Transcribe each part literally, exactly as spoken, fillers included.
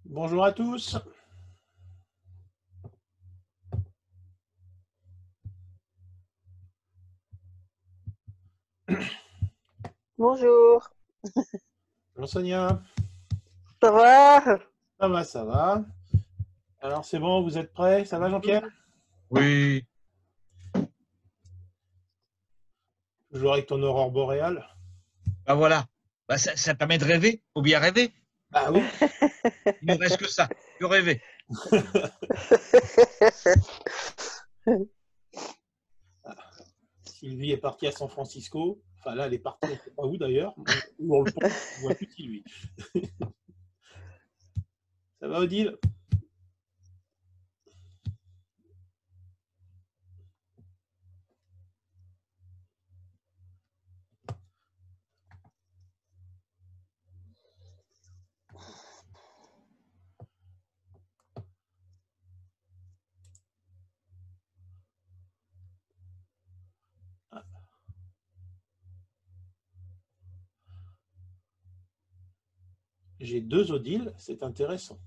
Bonjour à tous. Bonjour. Bonjour Sonia. Ça va? Ça va, ça va. Alors c'est bon, vous êtes prêts? Ça va Jean-Pierre? Oui, Toujours avec ton aurore boréale? bah voilà. Bah ça, ça permet de rêver. Faut bien rêver. Ah oui. Il ne reste que ça, que rêver. Sylvie est partie à San Francisco. Enfin là, elle est partie, on ne sait pas où d'ailleurs. Où on le pont, on ne voit plus Sylvie. Ça va Odile? J'ai deux Odiles, c'est intéressant.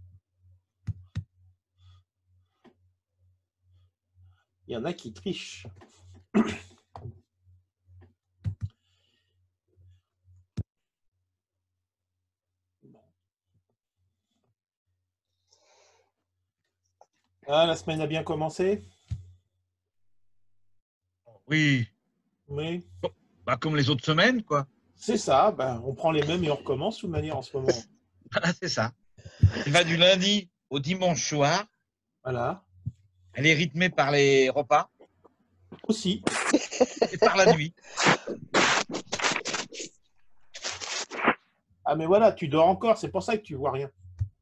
Il y en a qui trichent. Ah, la semaine a bien commencé? Oui. Oui. Bah comme les autres semaines, quoi. C'est ça, ben, on prend les mêmes et on recommence de toute manière en ce moment. Voilà, c'est ça. Elle va du lundi au dimanche soir. Voilà. Elle est rythmée par les repas Aussi. et par la nuit. Ah mais voilà, tu dors encore, c'est pour ça que tu vois rien.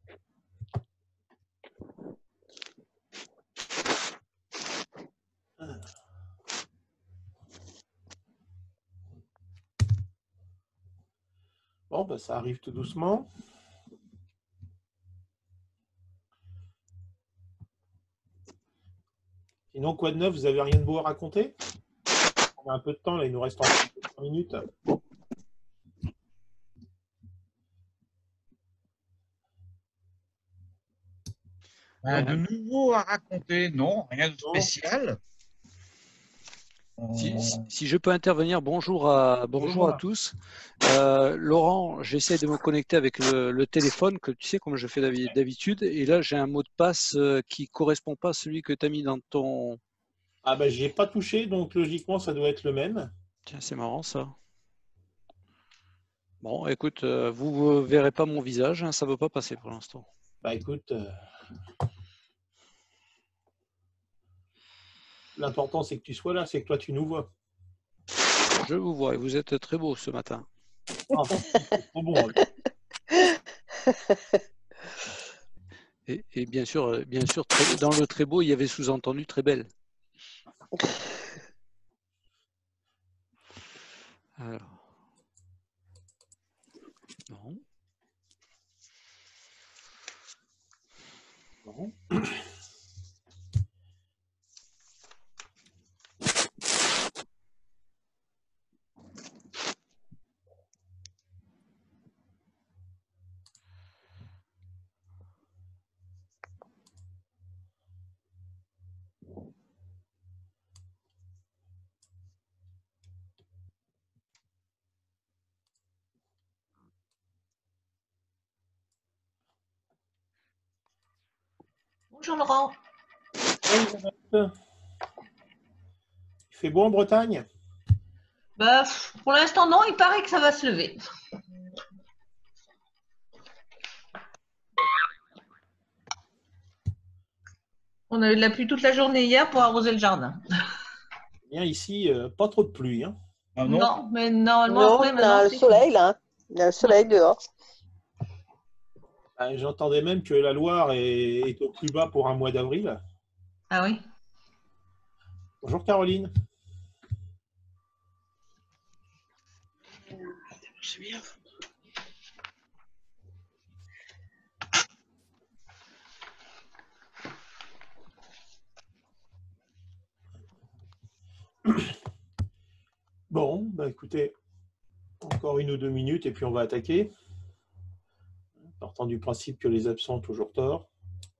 Bon, ben, ça arrive tout doucement. Sinon, quoi de neuf? Vous avez rien de beau à raconter? On a un peu de temps, là, il nous reste encore cinq minutes. Bah, Non, de nouveau à raconter, non, rien de non. spécial. Si, On- si- si je peux intervenir, bonjour à, bonjour à tous. Euh, Laurent, j'essaie de me connecter avec le, le téléphone, que tu sais, comme je fais d'habi- d'habitude, et là j'ai un mot de passe euh, qui ne correspond pas à celui que tu as mis dans ton... Ah ben, j'y ai pas touché, donc logiquement, ça doit être le même. Tiens, c'est marrant ça. Bon, écoute, euh, vous ne verrez pas mon visage, hein, ça ne veut pas passer pour l'instant. Bah écoute, euh, l'important c'est que tu sois là, c'est que toi tu nous vois. Je vous vois, et vous êtes très beau ce matin. Ah, c'est trop bon. Et, et bien sûr, euh, bien sûr très- dans le très beau, il y avait sous-entendu très belle. Alors, non. Bon. Bonjour Laurent. Il fait beau en Bretagne? Bah, pff, pour l'instant, non, il paraît que ça va se lever. On a eu de la pluie toute la journée hier pour arroser le jardin. Bien ici, euh, pas trop de pluie. Hein. Ah non, Non, mais normalement, Non, après, on maintenant, a le c'est soleil là. Il y a le soleil dehors. Ah, j'entendais même que la Loire est, est au plus bas pour un mois d'avril. Ah oui. Bonjour Caroline. c'est bien. Bon, bah écoutez, encore une ou deux minutes et puis on va attaquer. Partant du principe que les absents ont toujours tort.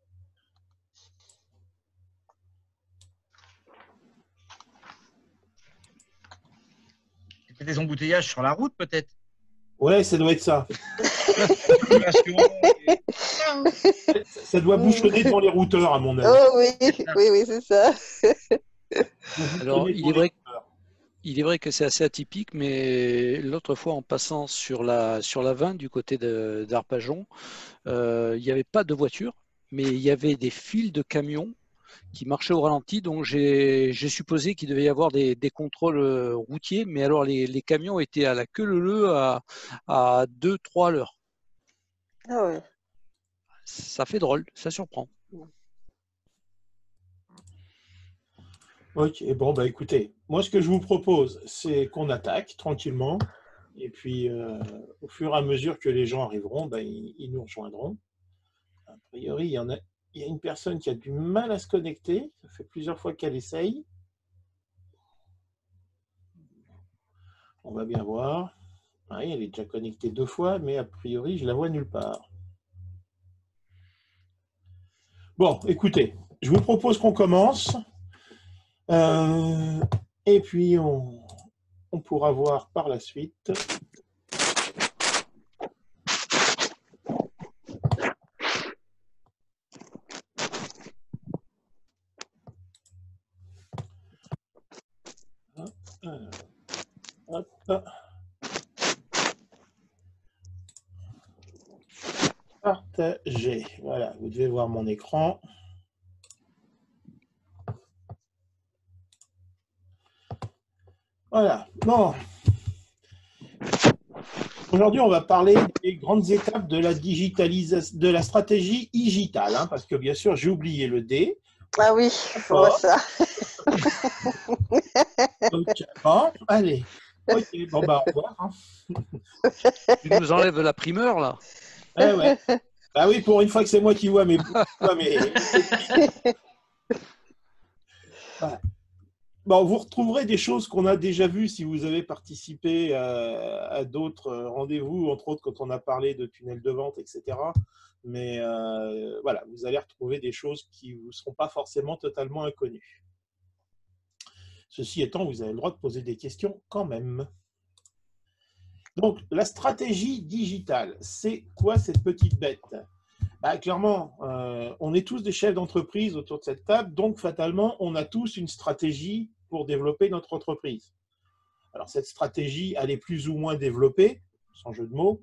C'était des embouteillages sur la route, peut-être. Ouais, ça doit être ça. Ça doit bouchonner devant les routeurs, à mon avis. Oh oui, oui, oui, c'est ça. Alors, il est vrai, il est vrai que c'est assez atypique, mais l'autre fois, en passant sur la, sur la vingt du côté de- d'Arpajon, euh, il n'y avait pas de voiture, mais il y avait des files de camions qui marchaient au ralenti, donc j'ai j'ai supposé qu'il devait y avoir des, des contrôles euh, routiers, mais alors les, les camions étaient à la queue leu à, à deux trois à l'heure. Ah ouais. Ça fait drôle, ça surprend. Ok, bon, bah écoutez, moi ce que je vous propose, c'est qu'on attaque tranquillement, et puis euh, au fur et à mesure que les gens arriveront, bah, ils, ils nous rejoindront. A priori, il y en a, il y a une personne qui a du mal à se connecter, ça fait plusieurs fois qu'elle essaye. On va bien voir. Oui, elle est déjà connectée deux fois, mais a priori, je la vois nulle part. Bon, écoutez, je vous propose qu'on commence. Euh, et puis, on, on pourra voir par la suite. Alors, hop. Partager. Voilà, vous devez voir mon écran. Voilà, bon. Aujourd'hui, on va parler des grandes étapes de la digitalisation, de la stratégie digitale, hein, parce que bien sûr, j'ai oublié le D. Ah oui, je vois ça. Donc, bon, allez. Ok, bon, bah, au revoir. Hein. Tu nous enlèves la primeur, là. Eh ouais. Ah oui, pour une fois que c'est moi qui vois mes... mes... Voilà. Bon, vous retrouverez des choses qu'on a déjà vues si vous avez participé à, à d'autres rendez-vous, entre autres quand on a parlé de tunnels de vente, et cetera. Mais euh, voilà, vous allez retrouver des choses qui ne vous seront pas forcément totalement inconnues. Ceci étant, vous avez le droit de poser des questions quand même. Donc, la stratégie digitale, c'est quoi cette petite bête? Bah, clairement, euh, on est tous des chefs d'entreprise autour de cette table, donc fatalement, on a tous une stratégie pour développer notre entreprise. Alors, cette stratégie, elle est plus ou moins développée, sans jeu de mots,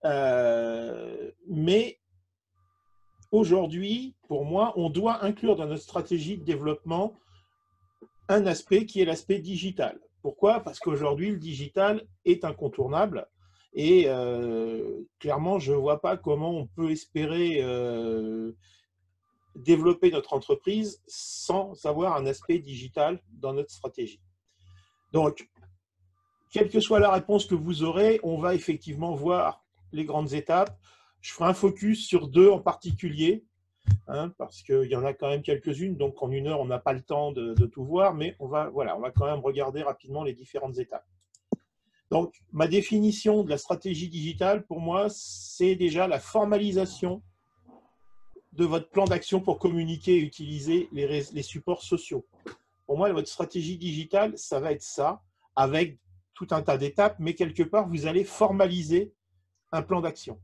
euh, mais aujourd'hui, pour moi, on doit inclure dans notre stratégie de développement un aspect qui est l'aspect digital. Pourquoi? Parce qu'aujourd'hui, le digital est incontournable. Et euh, clairement, je ne vois pas comment on peut espérer euh, développer notre entreprise sans avoir un aspect digital dans notre stratégie. Donc, quelle que soit la réponse que vous aurez, on va effectivement voir les grandes étapes. Je ferai un focus sur deux en particulier, hein, parce qu'il y en a quand même quelques-unes, donc en une heure, on n'a pas le temps de, de tout voir, mais on va, voilà, on va quand même regarder rapidement les différentes étapes. Donc, ma définition de la stratégie digitale, pour moi, c'est déjà la formalisation de votre plan d'action pour communiquer et utiliser les, les supports sociaux. Pour moi, votre stratégie digitale, ça va être ça, avec tout un tas d'étapes, mais quelque part, vous allez formaliser un plan d'action.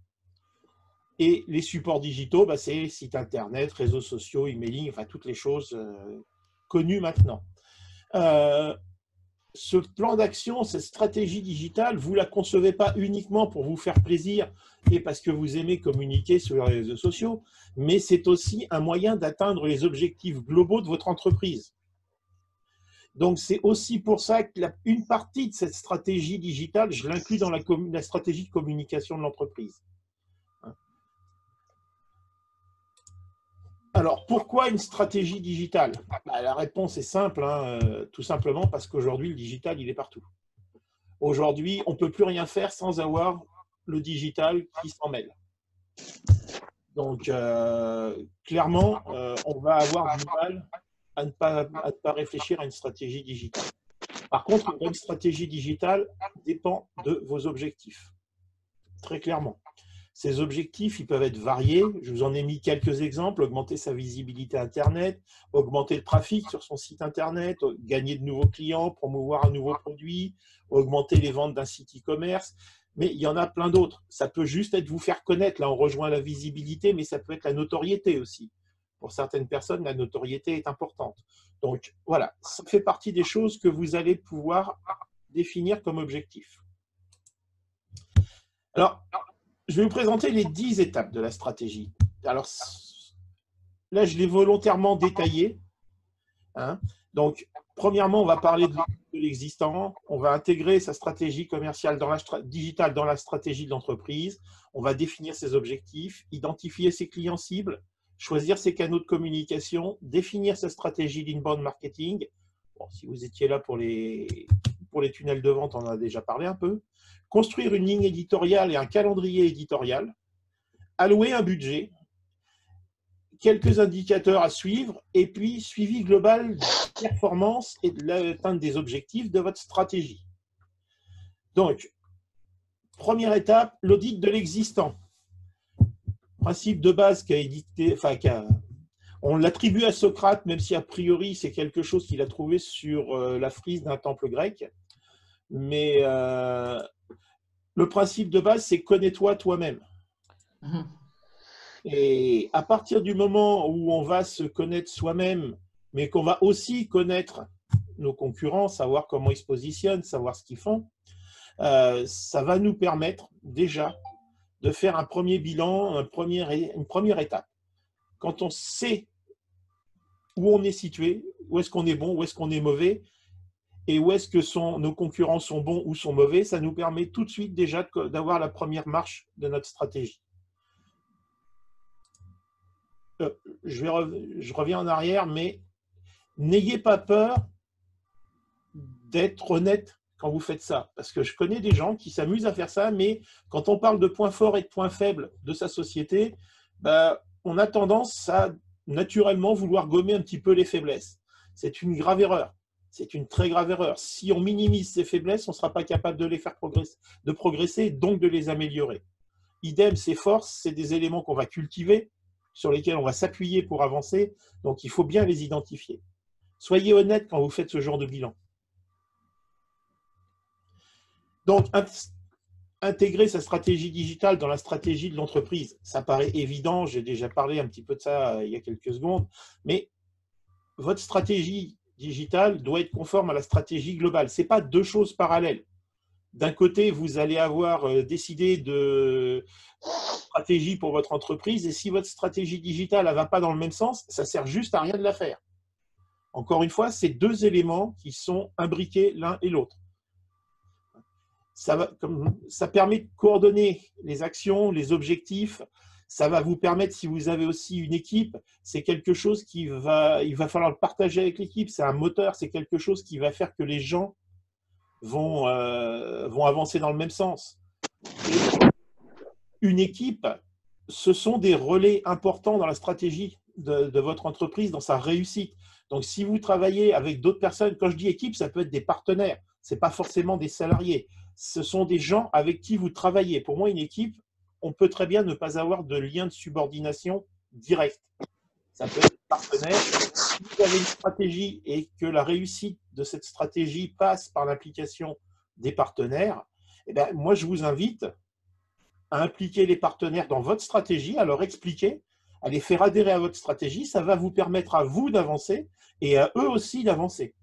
Et les supports digitaux, bah, c'est sites internet, réseaux sociaux, emailing, enfin toutes les choses euh, connues maintenant. Euh, ce plan d'action, cette stratégie digitale, vous ne la concevez pas uniquement pour vous faire plaisir et parce que vous aimez communiquer sur les réseaux sociaux, mais c'est aussi un moyen d'atteindre les objectifs globaux de votre entreprise. Donc, c'est aussi pour ça qu'une partie de cette stratégie digitale, je l'inclus dans la, la stratégie de communication de l'entreprise. Alors, pourquoi une stratégie digitale? Bah, la réponse est simple, hein, euh, tout simplement parce qu'aujourd'hui, le digital, il est partout. Aujourd'hui, on ne peut plus rien faire sans avoir le digital qui s'en mêle. Donc, euh, clairement, euh, on va avoir du mal à ne, pas, à ne pas réfléchir à une stratégie digitale. Par contre, une bonne stratégie digitale dépend de vos objectifs, très clairement. Ces objectifs, ils peuvent être variés. Je vous en ai mis quelques exemples. Augmenter sa visibilité Internet, augmenter le trafic sur son site Internet, gagner de nouveaux clients, promouvoir un nouveau produit, augmenter les ventes d'un site e-commerce. Mais il y en a plein d'autres. Ça peut juste être vous faire connaître. Là, on rejoint la visibilité, mais ça peut être la notoriété aussi. Pour certaines personnes, la notoriété est importante. Donc, voilà, ça fait partie des choses que vous allez pouvoir définir comme objectif. Alors, je vais vous présenter les dix étapes de la stratégie. Alors, là, je l'ai volontairement détaillé. Hein. Donc, premièrement, on va parler de l'existant. On va intégrer sa stratégie commerciale dans la digitale dans la stratégie de l'entreprise. On va définir ses objectifs, identifier ses clients cibles, choisir ses canaux de communication, définir sa stratégie d'inbound marketing. Bon, si vous étiez là pour les, pour les tunnels de vente, on en a déjà parlé un peu. Construire une ligne éditoriale et un calendrier éditorial. Allouer un budget. Quelques indicateurs à suivre. Et puis, suivi global de performance et de l'atteinte des objectifs de votre stratégie. Donc, première étape, l'audit de l'existant. Principe de base qu'a édité, enfin, qu'a, on l'attribue à Socrate, même si a priori c'est quelque chose qu'il a trouvé sur euh, la frise d'un temple grec. Mais euh, le principe de base, c'est connais-toi toi-même. Mmh. Et à partir du moment où on va se connaître soi-même, mais qu'on va aussi connaître nos concurrents, savoir comment ils se positionnent, savoir ce qu'ils font, euh, ça va nous permettre déjà de faire un premier bilan, un premier, une première étape. Quand on sait où on est situé, où est-ce qu'on est bon, où est-ce qu'on est mauvais, et où est-ce que sont, nos concurrents sont bons ou sont mauvais, ça nous permet tout de suite déjà d'avoir la première marche de notre stratégie. Euh, je, vais, je reviens en arrière, mais n'ayez pas peur d'être honnête quand vous faites ça. Parce que je connais des gens qui s'amusent à faire ça, mais quand on parle de points forts et de points faibles de sa société, bah, on a tendance à naturellement vouloir gommer un petit peu les faiblesses. C'est une grave erreur. C'est une très grave erreur. Si on minimise ces faiblesses, on ne sera pas capable de les faire progresser, de progresser, donc de les améliorer. Idem, ces forces, c'est des éléments qu'on va cultiver, sur lesquels on va s'appuyer pour avancer, donc il faut bien les identifier. Soyez honnête quand vous faites ce genre de bilan. Donc, intégrer sa stratégie digitale dans la stratégie de l'entreprise, ça paraît évident, j'ai déjà parlé un petit peu de ça il y a quelques secondes, mais votre stratégie digitale doit être conforme à la stratégie globale. Ce n'est pas deux choses parallèles. D'un côté, vous allez avoir décidé de stratégie pour votre entreprise, et si votre stratégie digitale ne va pas dans le même sens, ça sert juste à rien de la faire. Encore une fois, c'est deux éléments qui sont imbriqués l'un et l'autre. Ça, va, comme, ça permet de coordonner les actions, les objectifs. Ça va vous permettre, si vous avez aussi une équipe, c'est quelque chose qui va, il va falloir le partager avec l'équipe. C'est un moteur, c'est quelque chose qui va faire que les gens vont, euh, vont avancer dans le même sens. Et une équipe, ce sont des relais importants dans la stratégie de, de votre entreprise, dans sa réussite. Donc, si vous travaillez avec d'autres personnes, quand je dis équipe, ça peut être des partenaires. Ce n'est pas forcément des salariés. Ce sont des gens avec qui vous travaillez. Pour moi, une équipe, on peut très bien ne pas avoir de lien de subordination direct. Ça peut être partenaire. Si vous avez une stratégie et que la réussite de cette stratégie passe par l'implication des partenaires, eh bien, moi, je vous invite à impliquer les partenaires dans votre stratégie, à leur expliquer, à les faire adhérer à votre stratégie. Ça va vous permettre à vous d'avancer et à eux aussi d'avancer.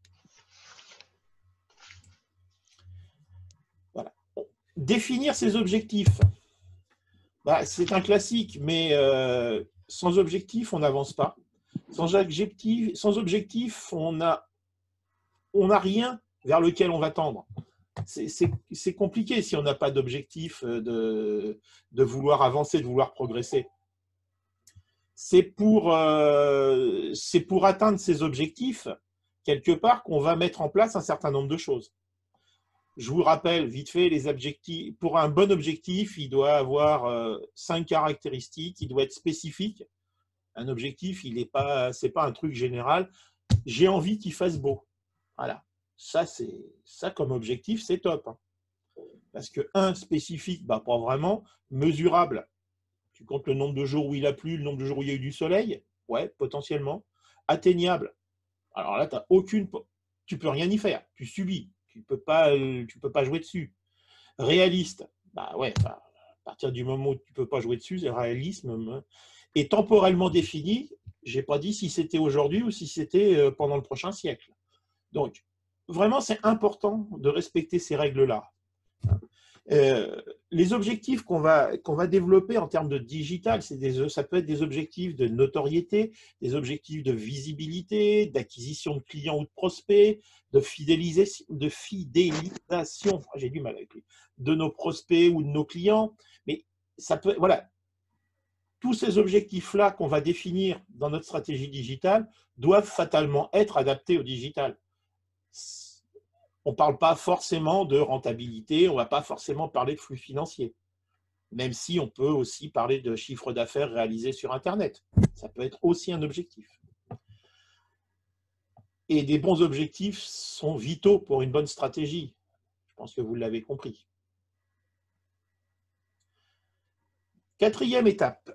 Voilà. Définir ses objectifs. Bah, c'est un classique, mais euh, sans objectif, on n'avance pas. Sans objectif, sans objectif on n'a on n'a rien vers lequel on va tendre. C'est compliqué si on n'a pas d'objectif de, de vouloir avancer, de vouloir progresser. C'est pour, euh, c'est pour atteindre ces objectifs, quelque part, qu'on va mettre en place un certain nombre de choses. Je vous rappelle vite fait, les objectifs. Pour un bon objectif, il doit avoir euh, cinq caractéristiques, il doit être spécifique. Un objectif, il n'est pas, c'est pas un truc général. J'ai envie qu'il fasse beau. Voilà. Ça, c'est ça comme objectif, c'est top. Parce que un, spécifique, bah, pas vraiment. Mesurable, tu comptes le nombre de jours où il a plu, le nombre de jours où il y a eu du soleil, ouais, potentiellement. Atteignable, alors là, tu n'as aucune... Tu peux rien y faire, tu subis, tu ne peux, pas, tu peux pas jouer dessus. Réaliste, bah ouais, bah, à partir du moment où tu ne peux pas jouer dessus, c'est réalisme. Et temporellement défini, je n'ai pas dit si c'était aujourd'hui ou si c'était pendant le prochain siècle. Donc, vraiment, c'est important de respecter ces règles-là. Euh, les objectifs qu'on va, qu'on va développer en termes de digital, des, ça peut être des objectifs de notoriété, des objectifs de visibilité, d'acquisition de clients ou de prospects, de fidélisation, de fidélisation j'ai du mal avec lui, de nos prospects ou de nos clients. Mais ça peut, voilà, tous ces objectifs-là qu'on va définir dans notre stratégie digitale doivent fatalement être adaptés au digital. On ne parle pas forcément de rentabilité, on ne va pas forcément parler de flux financiers, même si on peut aussi parler de chiffre d'affaires réalisé sur Internet. Ça peut être aussi un objectif. Et des bons objectifs sont vitaux pour une bonne stratégie. Je pense que vous l'avez compris. Quatrième étape,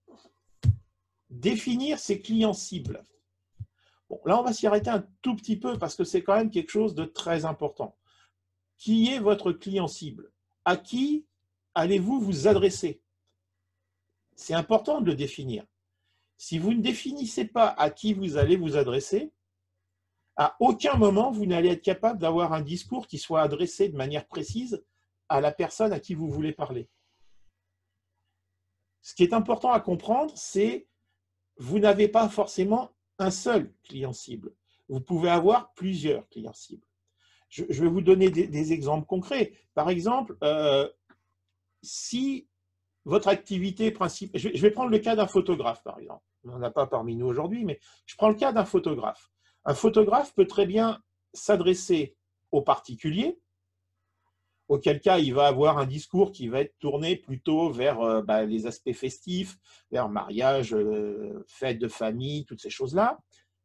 définir ses clients cibles. Bon, là, on va s'y arrêter un tout petit peu parce que c'est quand même quelque chose de très important. Qui est votre client cible? À qui allez-vous vous adresser? C'est important de le définir. Si vous ne définissez pas à qui vous allez vous adresser, à aucun moment, vous n'allez être capable d'avoir un discours qui soit adressé de manière précise à la personne à qui vous voulez parler. Ce qui est important à comprendre, c'est que vous n'avez pas forcément un seul client cible. Vous pouvez avoir plusieurs clients cibles. Je, je vais vous donner des, des exemples concrets. Par exemple, euh, si votre activité principale... Je, je vais prendre le cas d'un photographe, par exemple. On n'en a pas parmi nous aujourd'hui, mais je prends le cas d'un photographe. Un photographe peut très bien s'adresser aux particuliers, auquel cas il va avoir un discours qui va être tourné plutôt vers euh, bah, les aspects festifs, vers mariage, euh, fête de famille, toutes ces choses-là.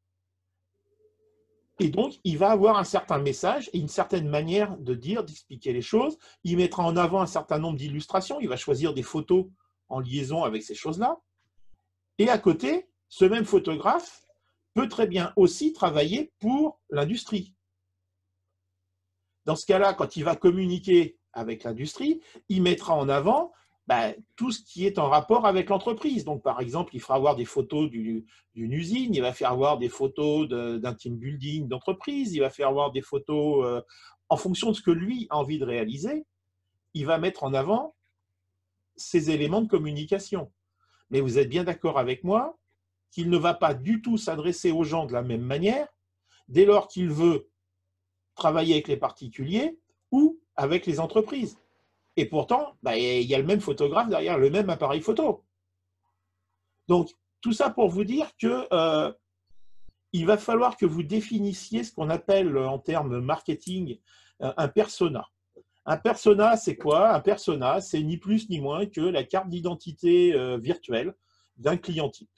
Et donc, il va avoir un certain message et une certaine manière de dire, d'expliquer les choses. Il mettra en avant un certain nombre d'illustrations, il va choisir des photos en liaison avec ces choses-là. Et à côté, ce même photographe peut très bien aussi travailler pour l'industrie. Dans ce cas-là, quand il va communiquer avec l'industrie, il mettra en avant ben, tout ce qui est en rapport avec l'entreprise. Donc, par exemple, il fera avoir des photos d'une usine, il va faire avoir des photos d'un team building d'entreprise, il va faire avoir des photos euh, en fonction de ce que lui a envie de réaliser, il va mettre en avant ces éléments de communication. Mais vous êtes bien d'accord avec moi qu'il ne va pas du tout s'adresser aux gens de la même manière dès lors qu'il veut travailler avec les particuliers ou avec les entreprises. Et pourtant, bah, il y a le même photographe derrière le même appareil photo. Donc, tout ça pour vous dire que euh, il va falloir que vous définissiez ce qu'on appelle en termes marketing un persona. Un persona, c'est quoi? Un persona, c'est ni plus ni moins que la carte d'identité euh, virtuelle d'un client type.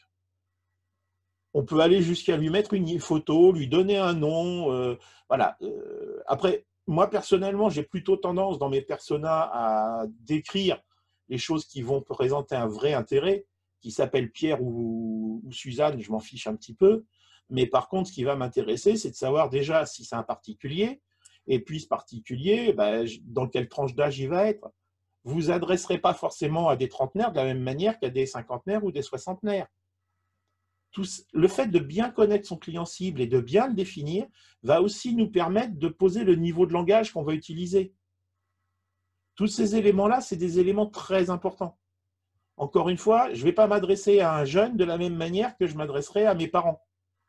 On peut aller jusqu'à lui mettre une photo, lui donner un nom. Euh, voilà. Euh, après, moi, personnellement, j'ai plutôt tendance dans mes personas à décrire les choses qui vont présenter un vrai intérêt, qui s'appellent Pierre ou, ou Suzanne, je m'en fiche un petit peu. Mais par contre, ce qui va m'intéresser, c'est de savoir déjà si c'est un particulier, et puis ce particulier, ben, dans quelle tranche d'âge il va être. Vous ne vous adresserez pas forcément à des trentenaires de la même manière qu'à des cinquantenaires ou des soixantenaires. Tout, le fait de bien connaître son client cible et de bien le définir va aussi nous permettre de poser le niveau de langage qu'on va utiliser. Tous ces éléments-là, c'est des éléments très importants. Encore une fois, je ne vais pas m'adresser à un jeune de la même manière que je m'adresserai à mes parents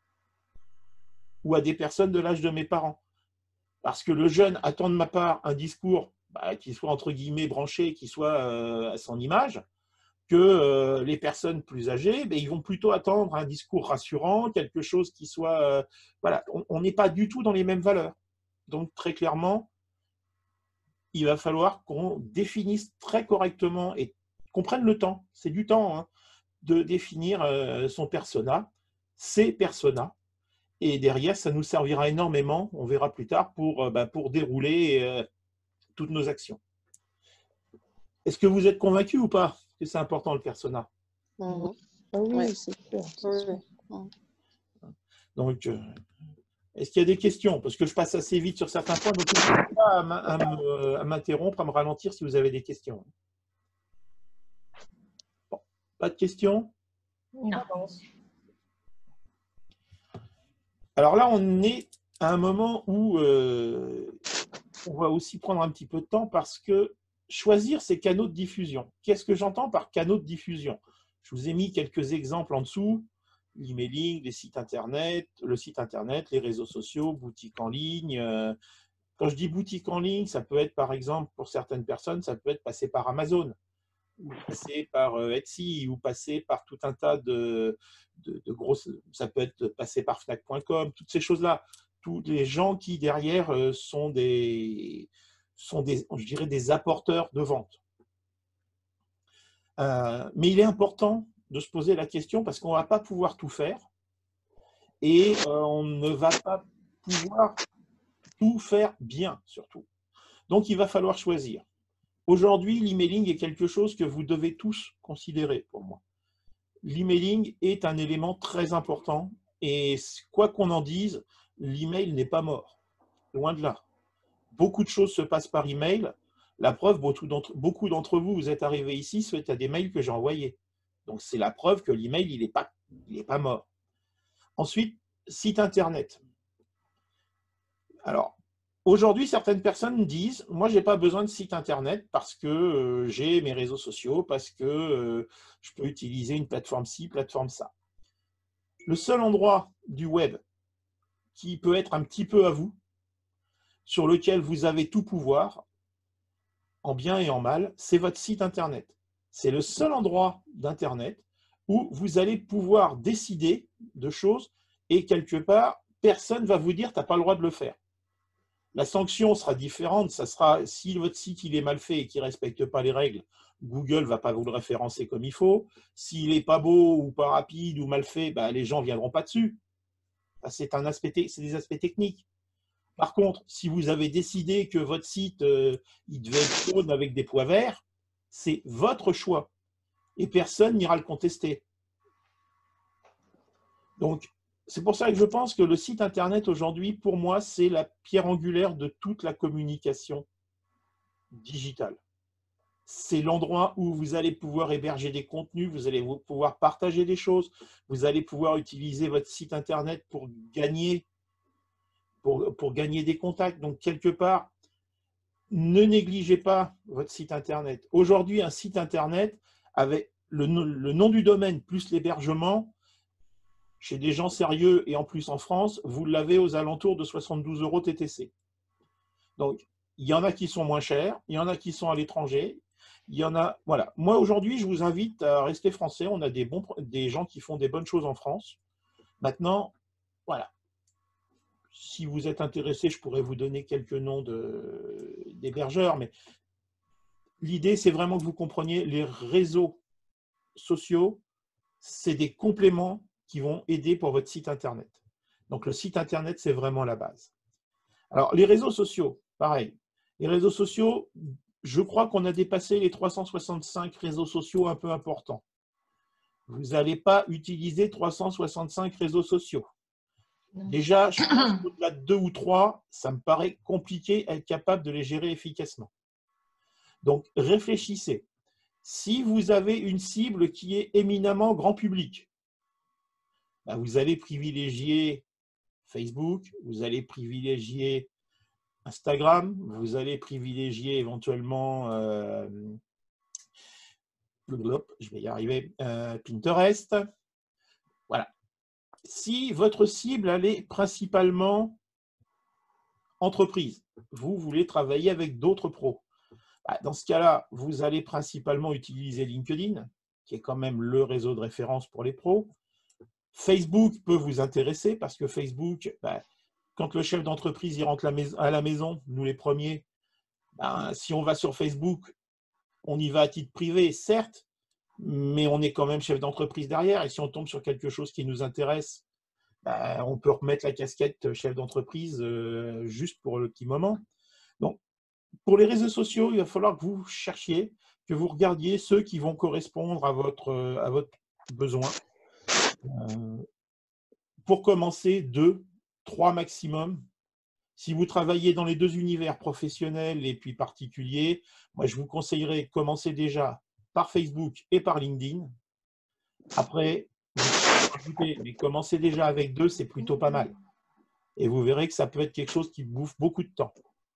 ou à des personnes de l'âge de mes parents. Parce que le jeune attend de ma part un discours bah, qui soit entre guillemets branché, qui soit euh, à son image, que euh, les personnes plus âgées, ben, ils vont plutôt attendre un discours rassurant, quelque chose qui soit... Euh, voilà, on n'est pas du tout dans les mêmes valeurs. Donc, très clairement, il va falloir qu'on définisse très correctement et qu'on prenne le temps, c'est du temps, hein, de définir euh, son persona, ses personas. Et derrière, ça nous servira énormément, on verra plus tard, pour, euh, ben, pour dérouler euh, toutes nos actions. Est-ce que vous êtes convaincu ou pas que c'est important le persona? Mhm. Ah oui, Ouais. c'est sûr. c'est Oui, sûr. oui. Donc, euh, est-ce qu'il y a des questions? Parce que je passe assez vite sur certains points, donc n'hésitez pas à m'a- à me- à m'interrompre, à me ralentir si vous avez des questions. Bon, pas de questions? Non. Alors là, on est à un moment où euh, on va aussi prendre un petit peu de temps parce que choisir ces canaux de diffusion. Qu'est-ce que j'entends par canaux de diffusion? Je vous ai mis quelques exemples en dessous. L'emailing, les sites internet, le site internet, les réseaux sociaux, boutique en ligne. Euh, Quand je dis boutique en ligne, ça peut être par exemple, pour certaines personnes, ça peut être passer par Amazon, ou passer par euh, Etsy, ou passer par tout un tas de, de, de grosses... Ça peut être passer par Fnac point com, toutes ces choses-là. Tous les gens qui, derrière, euh, sont des, sont des, je dirais, des apporteurs de vente. Euh, mais il est important de se poser la question parce qu'on ne va pas pouvoir tout faire et euh, on ne va pas pouvoir tout faire bien, surtout. Donc, il va falloir choisir. Aujourd'hui, l'emailing est quelque chose que vous devez tous considérer pour moi. L'emailing est un élément très important et quoi qu'on en dise, l'email n'est pas mort. Loin de là. Beaucoup de choses se passent par email. La preuve, beaucoup d'entre vous, vous êtes arrivés ici suite à des mails que j'ai envoyés. Donc, c'est la preuve que l'email, il n'est pas, il n'est pas mort. Ensuite, site internet. Alors, aujourd'hui, certaines personnes disent, moi, je n'ai pas besoin de site internet parce que euh, j'ai mes réseaux sociaux, parce que euh, je peux utiliser une plateforme ci, plateforme ça. Le seul endroit du web qui peut être un petit peu à vous, sur lequel vous avez tout pouvoir, en bien et en mal, c'est votre site internet. C'est le seul endroit d'internet où vous allez pouvoir décider de choses et quelque part, personne ne va vous dire « tu n'as pas le droit de le faire ». La sanction sera différente, ça sera si votre site il est mal fait et qu'il ne respecte pas les règles, Google ne va pas vous le référencer comme il faut. S'il n'est pas beau ou pas rapide ou mal fait, bah, les gens ne viendront pas dessus. C'est un aspect, c'est des aspects techniques. Par contre, si vous avez décidé que votre site euh, il devait être jaune avec des pois verts, c'est votre choix et personne n'ira le contester. Donc, c'est pour ça que je pense que le site internet aujourd'hui, pour moi, c'est la pierre angulaire de toute la communication digitale. C'est l'endroit où vous allez pouvoir héberger des contenus, vous allez pouvoir partager des choses, vous allez pouvoir utiliser votre site internet pour gagner, pour, pour gagner des contacts. Donc, quelque part, ne négligez pas votre site internet. Aujourd'hui, un site internet, avec le, le nom du domaine plus l'hébergement, chez des gens sérieux et en plus en France, vous l'avez aux alentours de soixante-douze euros T T C. Donc, il y en a qui sont moins chers, il y en a qui sont à l'étranger, il y en a, voilà. Moi, aujourd'hui, je vous invite à rester français. On a des, bons, des gens qui font des bonnes choses en France. Maintenant, voilà. Si vous êtes intéressé, je pourrais vous donner quelques noms d'hébergeurs, mais l'idée, c'est vraiment que vous compreniez les réseaux sociaux, c'est des compléments qui vont aider pour votre site internet. Donc, le site internet, c'est vraiment la base. Alors, les réseaux sociaux, pareil. Les réseaux sociaux, je crois qu'on a dépassé les trois cent soixante-cinq réseaux sociaux un peu importants. Vous n'allez pas utiliser trois cent soixante-cinq réseaux sociaux. Déjà, je pense qu'au-delà de deux ou trois, ça me paraît compliqué d'être capable de les gérer efficacement. Donc, réfléchissez. Si vous avez une cible qui est éminemment grand public, ben vous allez privilégier Facebook, vous allez privilégier Instagram, vous allez privilégier éventuellement, euh, je vais y arriver, euh, Pinterest. Voilà. Si votre cible, elle est principalement entreprise, vous voulez travailler avec d'autres pros, dans ce cas-là, vous allez principalement utiliser LinkedIn, qui est quand même le réseau de référence pour les pros. Facebook peut vous intéresser parce que Facebook, bah, quand le chef d'entreprise il rentre à la maison, nous les premiers, bah, si on va sur Facebook, on y va à titre privé, certes, mais on est quand même chef d'entreprise derrière. Et si on tombe sur quelque chose qui nous intéresse, bah, on peut remettre la casquette chef d'entreprise euh, juste pour le petit moment. Donc, pour les réseaux sociaux, il va falloir que vous cherchiez, que vous regardiez ceux qui vont correspondre à votre, à votre besoin. Euh, pour commencer, deux, trois maximum. Si vous travaillez dans les deux univers professionnels et puis particuliers, moi je vous conseillerais de commencer déjà par Facebook et par LinkedIn. Après, mais commencer déjà avec deux, c'est plutôt pas mal. Et vous verrez que ça peut être quelque chose qui bouffe beaucoup de temps.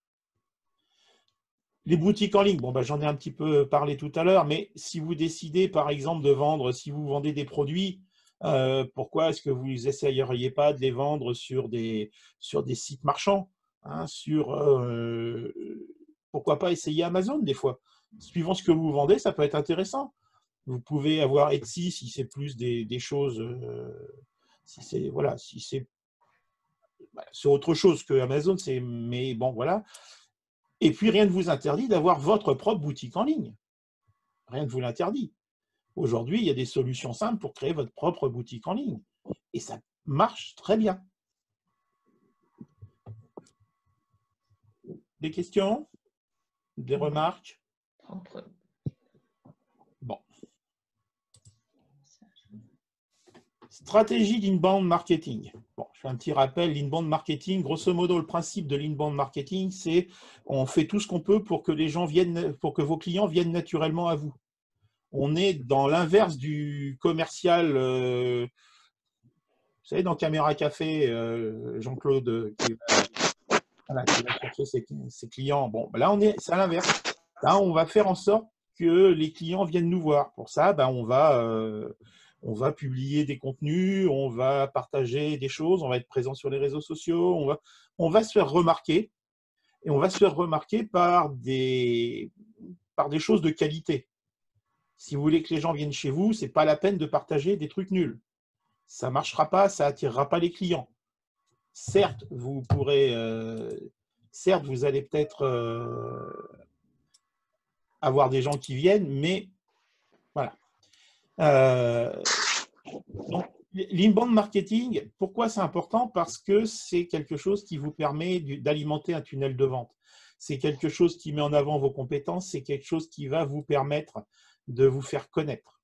Les boutiques en ligne, bon, ben, j'en ai un petit peu parlé tout à l'heure, mais si vous décidez par exemple de vendre, si vous vendez des produits, euh, pourquoi est-ce que vous n'essayeriez pas de les vendre sur des, sur des sites marchands, hein, sur, euh, pourquoi pas essayer Amazon des fois. Suivant ce que vous vendez, ça peut être intéressant. Vous pouvez avoir Etsy si c'est plus des, des choses, euh, si c'est voilà, si c'est bah, c'est autre chose que Amazon, c'est mais bon voilà. Et puis rien ne vous interdit d'avoir votre propre boutique en ligne. Rien ne vous l'interdit. Aujourd'hui, il y a des solutions simples pour créer votre propre boutique en ligne. Et ça marche très bien. Des questions? Des remarques? Bon. Stratégie d'inbound marketing. Bon, je fais un petit rappel, l'inbound marketing, grosso modo, le principe de l'inbound marketing, c'est on fait tout ce qu'on peut pour que les gens viennent, pour que vos clients viennent naturellement à vous. On est dans l'inverse du commercial, euh, vous savez, dans Caméra Café, euh, Jean-Claude qui, voilà, qui va chercher ses, ses clients. Bon, ben là, on est, c'est à l'inverse. Là, on va faire en sorte que les clients viennent nous voir. Pour ça, ben, on va, euh, on va publier des contenus, on va partager des choses, on va être présent sur les réseaux sociaux, on va, on va se faire remarquer et on va se faire remarquer par des, par des choses de qualité. Si vous voulez que les gens viennent chez vous, ce n'est pas la peine de partager des trucs nuls. Ça ne marchera pas, ça n'attirera pas les clients. Certes, vous pourrez, euh, certes, vous allez peut-être euh, avoir des gens qui viennent, mais voilà. Euh, donc, l'inbound marketing, pourquoi c'est important? Parce que c'est quelque chose qui vous permet d'alimenter un tunnel de vente. C'est quelque chose qui met en avant vos compétences, c'est quelque chose qui va vous permettre de vous faire connaître.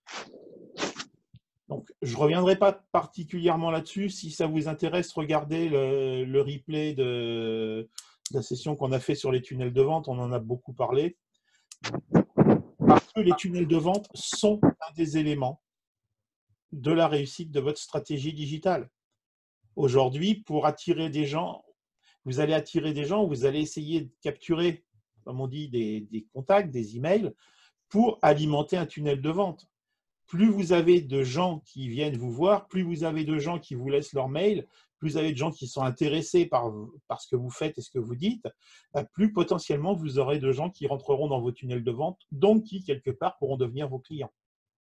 Donc, je ne reviendrai pas particulièrement là-dessus. Si ça vous intéresse, regardez le, le replay de, de la session qu'on a fait sur les tunnels de vente. On en a beaucoup parlé. Parce que les tunnels de vente sont un des éléments de la réussite de votre stratégie digitale. Aujourd'hui, pour attirer des gens, vous allez attirer des gens, vous allez essayer de capturer, comme on dit, des, des contacts, des emails, pour alimenter un tunnel de vente. Plus vous avez de gens qui viennent vous voir, plus vous avez de gens qui vous laissent leur mail, plus vous avez de gens qui sont intéressés par, par ce que vous faites et ce que vous dites, plus potentiellement vous aurez de gens qui rentreront dans vos tunnels de vente, donc qui, quelque part, pourront devenir vos clients.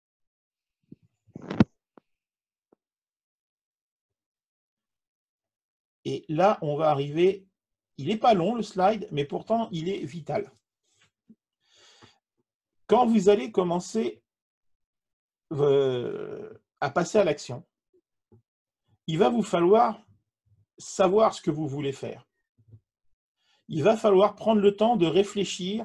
Et là, on va arriver, il n'est pas long le slide, mais pourtant il est vital. Quand vous allez commencer euh, à passer à l'action, il va vous falloir savoir ce que vous voulez faire. Il va falloir prendre le temps de réfléchir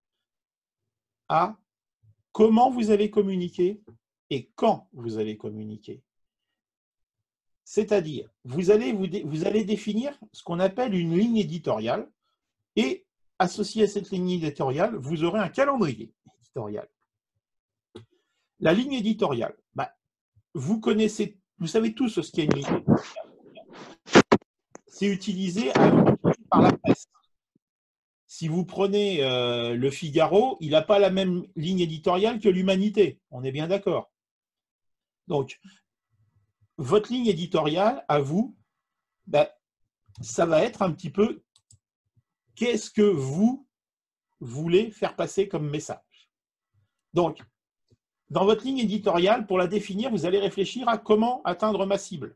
à comment vous allez communiquer et quand vous allez communiquer. C'est-à-dire, vous allez, vous, vous allez définir ce qu'on appelle une ligne éditoriale et associé à cette ligne éditoriale, vous aurez un calendrier éditorial. La ligne éditoriale, bah, vous connaissez, vous savez tous ce qu'est une ligne éditoriale. C'est utilisé par la presse. Si vous prenez euh, le Figaro, il n'a pas la même ligne éditoriale que l'Humanité. On est bien d'accord. Donc, votre ligne éditoriale, à vous, ben, ça va être un petit peu qu'est-ce que vous voulez faire passer comme message. Donc, dans votre ligne éditoriale, pour la définir, vous allez réfléchir à comment atteindre ma cible.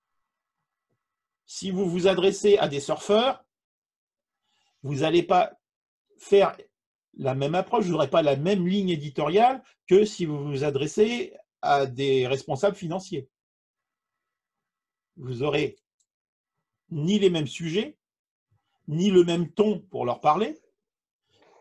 Si vous vous adressez à des surfeurs, vous n'allez pas faire la même approche, vous n'aurez pas la même ligne éditoriale que si vous vous adressez à des responsables financiers. Vous n'aurez ni les mêmes sujets, ni le même ton pour leur parler,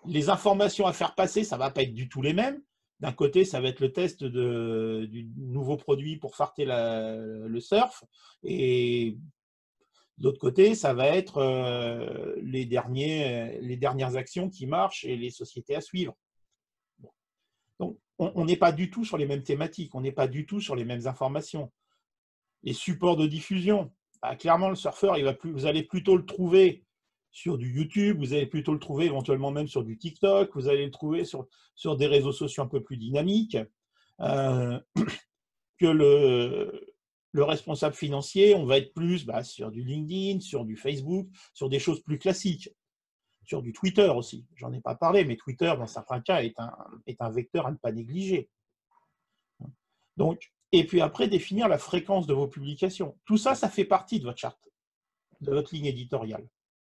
Les informations à faire passer, ça ne va pas être du tout les mêmes. D'un côté, ça va être le test de, du nouveau produit pour farter la, le surf. Et de l'autre côté, ça va être euh, les, derniers, les dernières actions qui marchent et les sociétés à suivre. Bon. Donc, on n'est pas du tout sur les mêmes thématiques, on n'est pas du tout sur les mêmes informations. Les supports de diffusion, bah, clairement, le surfeur, il va plus, vous allez plutôt le trouver sur du YouTube, vous allez plutôt le trouver éventuellement même sur du TikTok, vous allez le trouver sur, sur des réseaux sociaux un peu plus dynamiques, euh, que le, le responsable financier, on va être plus bah, sur du LinkedIn, sur du Facebook, sur des choses plus classiques, sur du Twitter aussi. J'en ai pas parlé, mais Twitter, dans certains cas, est un, est un vecteur à ne pas négliger. Donc, et puis après, définir la fréquence de vos publications. Tout ça, ça fait partie de votre charte, de votre ligne éditoriale.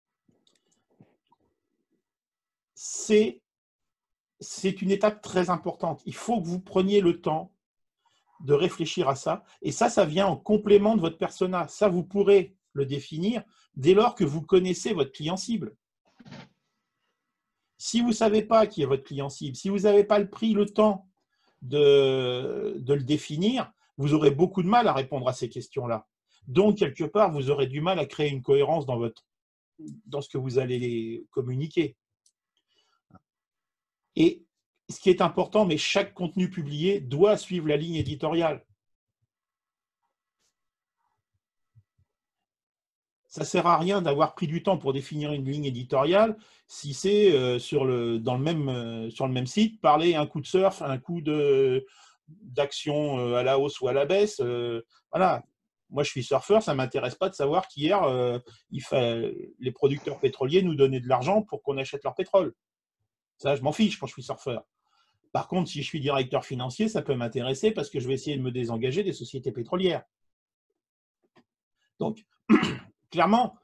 C'est une étape très importante. Il faut que vous preniez le temps de réfléchir à ça. Et ça, ça vient en complément de votre persona. Ça, vous pourrez le définir dès lors que vous connaissez votre client cible. Si vous ne savez pas qui est votre client cible, si vous n'avez pas pris le temps de, de le définir, vous aurez beaucoup de mal à répondre à ces questions-là. Donc, quelque part, vous aurez du mal à créer une cohérence dans, votre, dans ce que vous allez communiquer. Et ce qui est important, mais chaque contenu publié doit suivre la ligne éditoriale. Ça ne sert à rien d'avoir pris du temps pour définir une ligne éditoriale si c'est euh, sur, le, dans le même, euh, sur le même site, parler un coup de surf, un coup d'action euh, à la hausse ou à la baisse. Euh, voilà. Moi, je suis surfeur, ça ne m'intéresse pas de savoir qu'hier, euh, les producteurs pétroliers nous donnaient de l'argent pour qu'on achète leur pétrole. Ça, je m'en fiche quand je suis surfeur. Par contre, si je suis directeur financier, ça peut m'intéresser parce que je vais essayer de me désengager des sociétés pétrolières. Donc, clairement,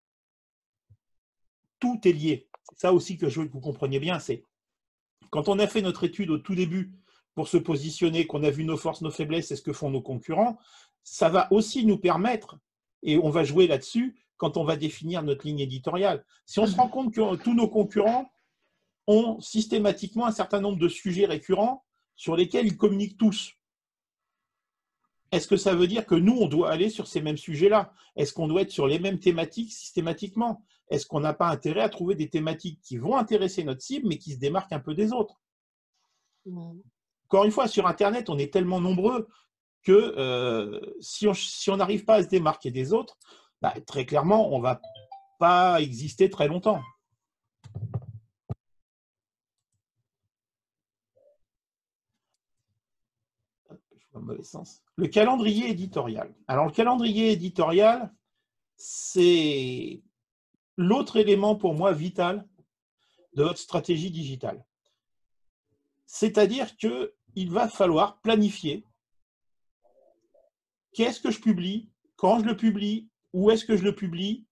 tout est lié. C'est ça aussi que je veux que vous compreniez bien, c'est quand on a fait notre étude au tout début pour se positionner, qu'on a vu nos forces, nos faiblesses et ce que font nos concurrents, ça va aussi nous permettre, et on va jouer là-dessus, quand on va définir notre ligne éditoriale. Si on se rend compte que tous nos concurrents ont systématiquement un certain nombre de sujets récurrents sur lesquels ils communiquent tous. Est-ce que ça veut dire que nous, on doit aller sur ces mêmes sujets-là? Est-ce qu'on doit être sur les mêmes thématiques systématiquement? Est-ce qu'on n'a pas intérêt à trouver des thématiques qui vont intéresser notre cible, mais qui se démarquent un peu des autres? Encore une fois, sur Internet, on est tellement nombreux que euh, si on si on n'arrive pas à se démarquer des autres, bah, très clairement, on ne va pas exister très longtemps. Dans le mauvais sens. Le calendrier éditorial. Alors, le calendrier éditorial, c'est l'autre élément pour moi vital de votre stratégie digitale. C'est-à-dire qu'il va falloir planifier qu'est-ce que je publie, quand je le publie, où est-ce que je le publie.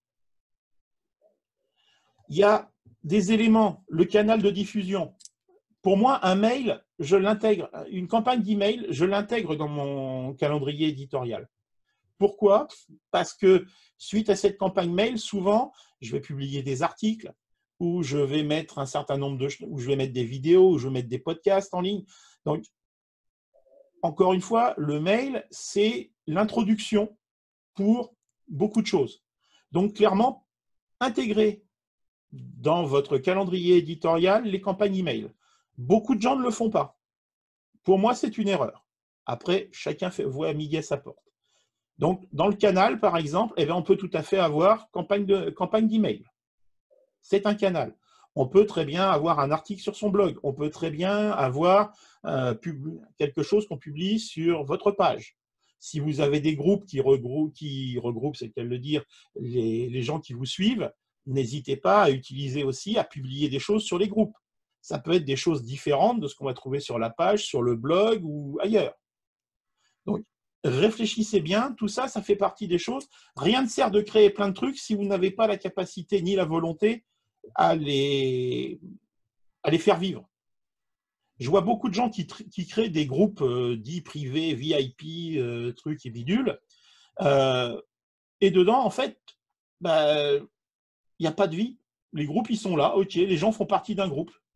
Il y a des éléments, le canal de diffusion. Pour moi, un mail, je l'intègre, une campagne d'email, je l'intègre dans mon calendrier éditorial. Pourquoi? Parce que suite à cette campagne mail, souvent, je vais publier des articles où je vais mettre un certain nombre de, où je vais mettre des vidéos, où je vais mettre des podcasts en ligne. Donc, encore une fois, le mail, c'est l'introduction pour beaucoup de choses. Donc, clairement, intégrer dans votre calendrier éditorial les campagnes email. Beaucoup de gens ne le font pas. Pour moi, c'est une erreur. Après, chacun fait, voit midi à sa porte. Donc, dans le canal, par exemple, eh bien, on peut tout à fait avoir campagne de, campagne d'email. C'est un canal. On peut très bien avoir un article sur son blog. On peut très bien avoir euh, quelque chose qu'on publie sur votre page. Si vous avez des groupes qui regroupent, qui regroupent, c'est le cas de le dire, les, les gens qui vous suivent, n'hésitez pas à utiliser aussi, à publier des choses sur les groupes. Ça peut être des choses différentes de ce qu'on va trouver sur la page, sur le blog ou ailleurs. Donc, réfléchissez bien. Tout ça, ça fait partie des choses. Rien ne sert de créer plein de trucs si vous n'avez pas la capacité ni la volonté à les, à les faire vivre. Je vois beaucoup de gens qui, qui créent des groupes euh, dits privés, V I P, euh, trucs et bidules. Euh, et dedans, en fait, bah, il n'y a pas de vie. Les groupes, ils sont là, ok, les gens font partie d'un groupe.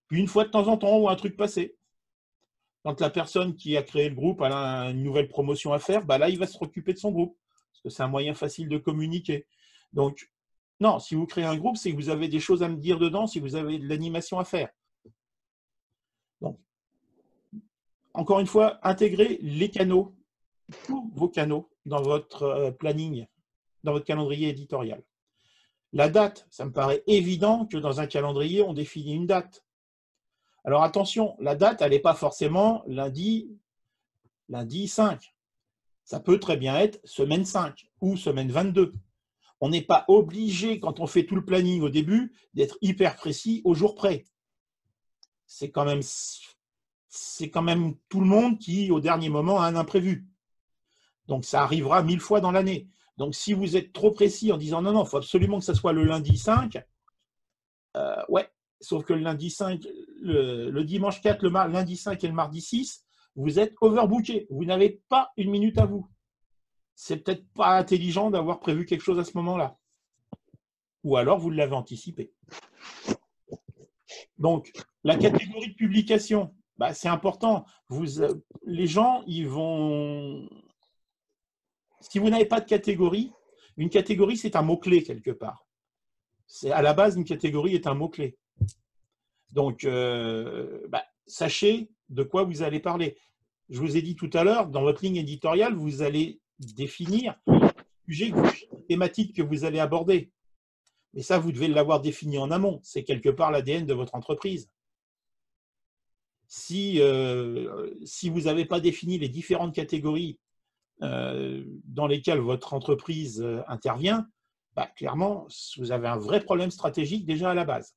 Puis une fois de temps en temps, on voit un truc passer. Quand la personne qui a créé le groupe elle a une nouvelle promotion à faire, bah là, il va se occuper de son groupe. Parce que c'est un moyen facile de communiquer. Donc, non, si vous créez un groupe, c'est que vous avez des choses à me dire dedans, si vous avez de l'animation à faire. Donc, encore une fois, intégrez les canaux, tous vos canaux dans votre planning, dans votre calendrier éditorial. La date, ça me paraît évident que dans un calendrier, on définit une date. Alors attention, la date, elle n'est pas forcément lundi, lundi cinq. Ça peut très bien être semaine cinq ou semaine vingt-deux. On n'est pas obligé, quand on fait tout le planning au début, d'être hyper précis au jour près. C'est quand même, c'est quand même tout le monde qui, au dernier moment, a un imprévu. Donc, ça arrivera mille fois dans l'année. Donc, si vous êtes trop précis en disant non, non, il faut absolument que ça soit le lundi cinq, euh, ouais, sauf que le lundi cinq, le, le dimanche quatre, le lundi cinq et le mardi six, vous êtes overbooké. Vous n'avez pas une minute à vous. C'est peut-être pas intelligent d'avoir prévu quelque chose à ce moment-là. Ou alors, vous l'avez anticipé. Donc, la catégorie de publication, bah, c'est important. Vous, euh, les gens, ils vont… Si vous n'avez pas de catégorie, une catégorie, c'est un mot-clé quelque part. C'est, à la base, une catégorie est un mot-clé. Donc, euh, bah, sachez de quoi vous allez parler. Je vous ai dit tout à l'heure, dans votre ligne éditoriale, vous allez définir le sujet, la thématique que vous allez aborder. Mais ça, vous devez l'avoir défini en amont. C'est quelque part l'A D N de votre entreprise. Si, euh, si vous n'avez pas défini les différentes catégories euh, dans lesquelles votre entreprise euh, intervient, bah, clairement, vous avez un vrai problème stratégique déjà à la base.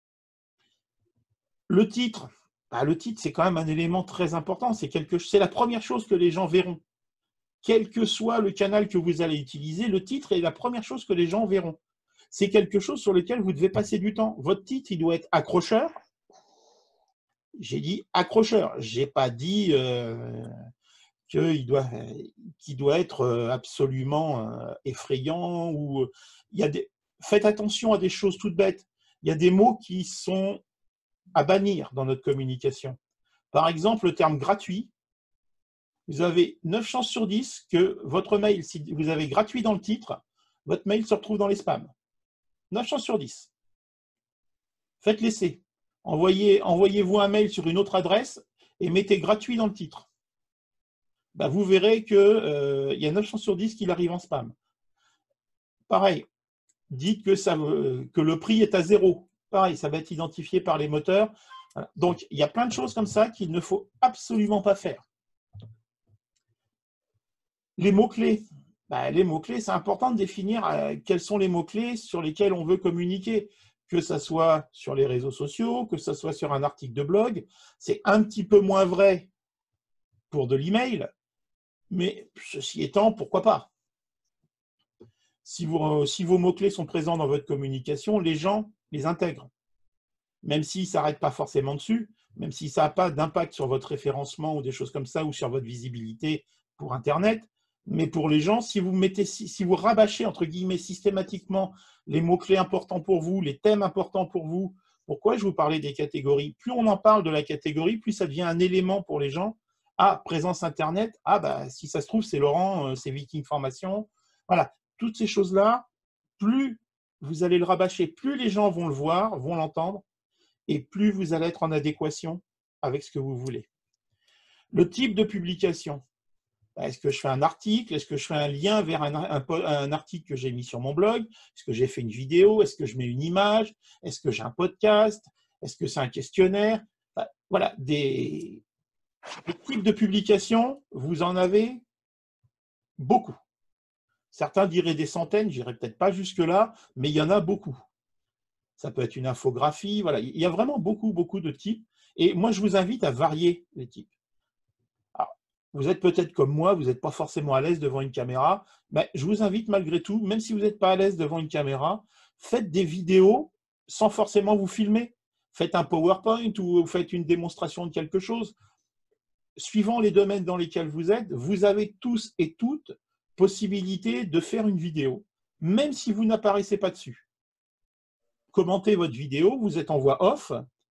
Le titre, bah, le titre, c'est quand même un élément très important. C'est quelque, c'est la première chose que les gens verront. Quel que soit le canal que vous allez utiliser, le titre est la première chose que les gens verront. C'est quelque chose sur lequel vous devez passer du temps. Votre titre, il doit être accrocheur. J'ai dit accrocheur. Je n'ai pas dit euh, qu'il doit, qu'il doit être absolument euh, effrayant. Ou, il y a des, faites attention à des choses toutes bêtes. Il y a des mots qui sont à bannir dans notre communication. Par exemple, le terme gratuit. Vous avez neuf chances sur dix que votre mail, si vous avez gratuit dans le titre, votre mail se retrouve dans les spams. neuf chances sur dix. Faites l'essai. Envoyez, envoyez-vous un mail sur une autre adresse et mettez gratuit dans le titre. Ben, vous verrez qu'il euh, y a neuf chances sur dix qu'il arrive en spam. Pareil, dites que, ça, que le prix est à zéro. Pareil, ça va être identifié par les moteurs. Donc, il y a plein de choses comme ça qu'il ne faut absolument pas faire. Les mots-clés. Ben, les mots-clés, c'est important de définir euh, quels sont les mots-clés sur lesquels on veut communiquer, que ce soit sur les réseaux sociaux, que ce soit sur un article de blog. C'est un petit peu moins vrai pour de l'email, mais ceci étant, pourquoi pas? Si, vous, si vos mots-clés sont présents dans votre communication, les gens les intègrent. Même s'ils ne s'arrêtent pas forcément dessus, même si ça n'a pas d'impact sur votre référencement ou des choses comme ça, ou sur votre visibilité pour Internet. Mais pour les gens, si vous, mettez, si vous rabâchez, entre guillemets, systématiquement les mots-clés importants pour vous, les thèmes importants pour vous, pourquoi je vous parlais des catégories? Plus on en parle de la catégorie, plus ça devient un élément pour les gens. Ah, présence Internet, ah, bah, si ça se trouve, c'est Laurent, c'est Viking Formation. Voilà, toutes ces choses-là, plus vous allez le rabâcher, plus les gens vont le voir, vont l'entendre, et plus vous allez être en adéquation avec ce que vous voulez. Le type de publication. Est-ce que je fais un article? Est-ce que je fais un lien vers un, un, un article que j'ai mis sur mon blog? Est-ce que j'ai fait une vidéo? Est-ce que je mets une image? Est-ce que j'ai un podcast? Est-ce que c'est un questionnaire? Enfin, voilà, des, des types de publications, vous en avez beaucoup. Certains diraient des centaines, j'irai peut-être pas jusque-là, mais il y en a beaucoup. Ça peut être une infographie, voilà. Il y a vraiment beaucoup, beaucoup de types. Et moi, je vous invite à varier les types. Vous êtes peut-être comme moi, vous n'êtes pas forcément à l'aise devant une caméra. Ben, je vous invite malgré tout, même si vous n'êtes pas à l'aise devant une caméra, faites des vidéos sans forcément vous filmer. Faites un PowerPoint ou faites une démonstration de quelque chose. Suivant les domaines dans lesquels vous êtes, vous avez tous et toutes possibilité de faire une vidéo, même si vous n'apparaissez pas dessus. Commentez votre vidéo, vous êtes en voix off,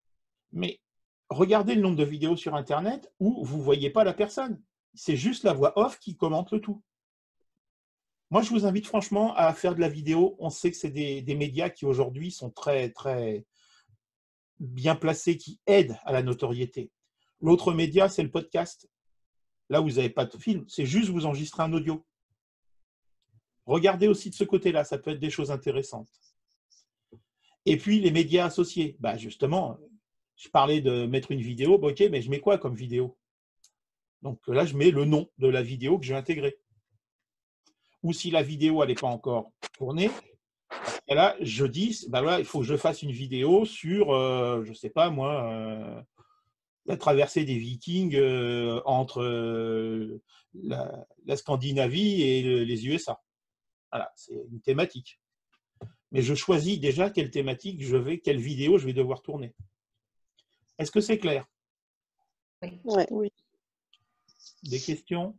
Mais regardez le nombre de vidéos sur Internet où vous ne voyez pas la personne. C'est juste la voix off qui commente le tout. Moi, je vous invite franchement à faire de la vidéo. On sait que c'est des, des médias qui aujourd'hui sont très, très bien placés, qui aident à la notoriété. L'autre média, c'est le podcast. Là, vous n'avez pas de film, c'est juste vous enregistrez un audio. Regardez aussi de ce côté-là, ça peut être des choses intéressantes. Et puis, les médias associés. Bah, justement, je parlais de mettre une vidéo, bah, ok, mais je mets quoi comme vidéo? Donc là, je mets le nom de la vidéo que j'ai intégrée. Ou si la vidéo n'est pas encore tournée, là, je dis, bah voilà, il faut que je fasse une vidéo sur, euh, je ne sais pas moi, euh, la traversée des Vikings euh, entre euh, la, la Scandinavie et le, les U S A. Voilà, c'est une thématique. Mais je choisis déjà quelle thématique je vais, quelle vidéo je vais devoir tourner. Est-ce que c'est clair? Oui. Ouais. Oui. Des questions?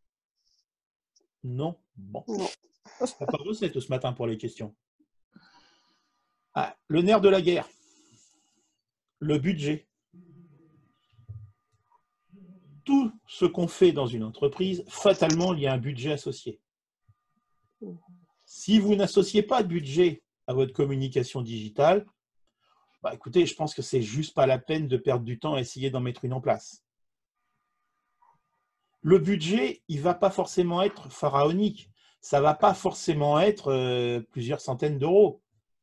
Non? Bon. Non. C'est pas recette ce matin pour les questions. Ah, le nerf de la guerre. Le budget. Tout ce qu'on fait dans une entreprise, fatalement, il y a un budget associé. Si vous n'associez pas de budget à votre communication digitale, bah écoutez, je pense que c'est juste pas la peine de perdre du temps à essayer d'en mettre une en place. Le budget, il ne va pas forcément être pharaonique. Ça ne va pas forcément être euh, plusieurs centaines d'euros.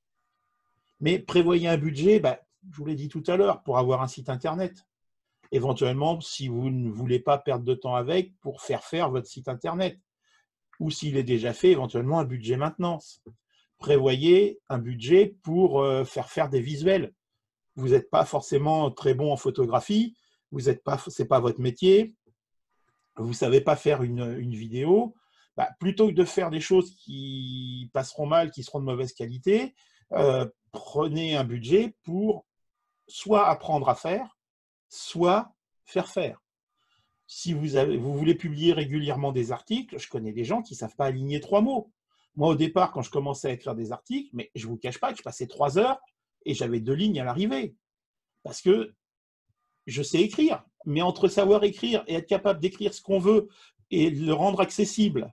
Mais prévoyez un budget, bah, je vous l'ai dit tout à l'heure, pour avoir un site internet. Éventuellement, si vous ne voulez pas perdre de temps avec, pour faire faire votre site internet. Ou s'il est déjà fait, éventuellement un budget maintenance. Prévoyez un budget pour euh, faire faire des visuels. Vous n'êtes pas forcément très bon en photographie, vous êtes pas, ce n'est pas votre métier, vous ne savez pas faire une, une vidéo. Bah, plutôt que de faire des choses qui passeront mal, qui seront de mauvaise qualité, euh, prenez un budget pour soit apprendre à faire, soit faire faire. Si vous, avez, vous voulez publier régulièrement des articles, je connais des gens qui ne savent pas aligner trois mots. Moi, au départ, quand je commençais à écrire des articles, mais je ne vous cache pas que je passais trois heures et j'avais deux lignes à l'arrivée. Parce que je sais écrire, mais entre savoir écrire et être capable d'écrire ce qu'on veut et le rendre accessible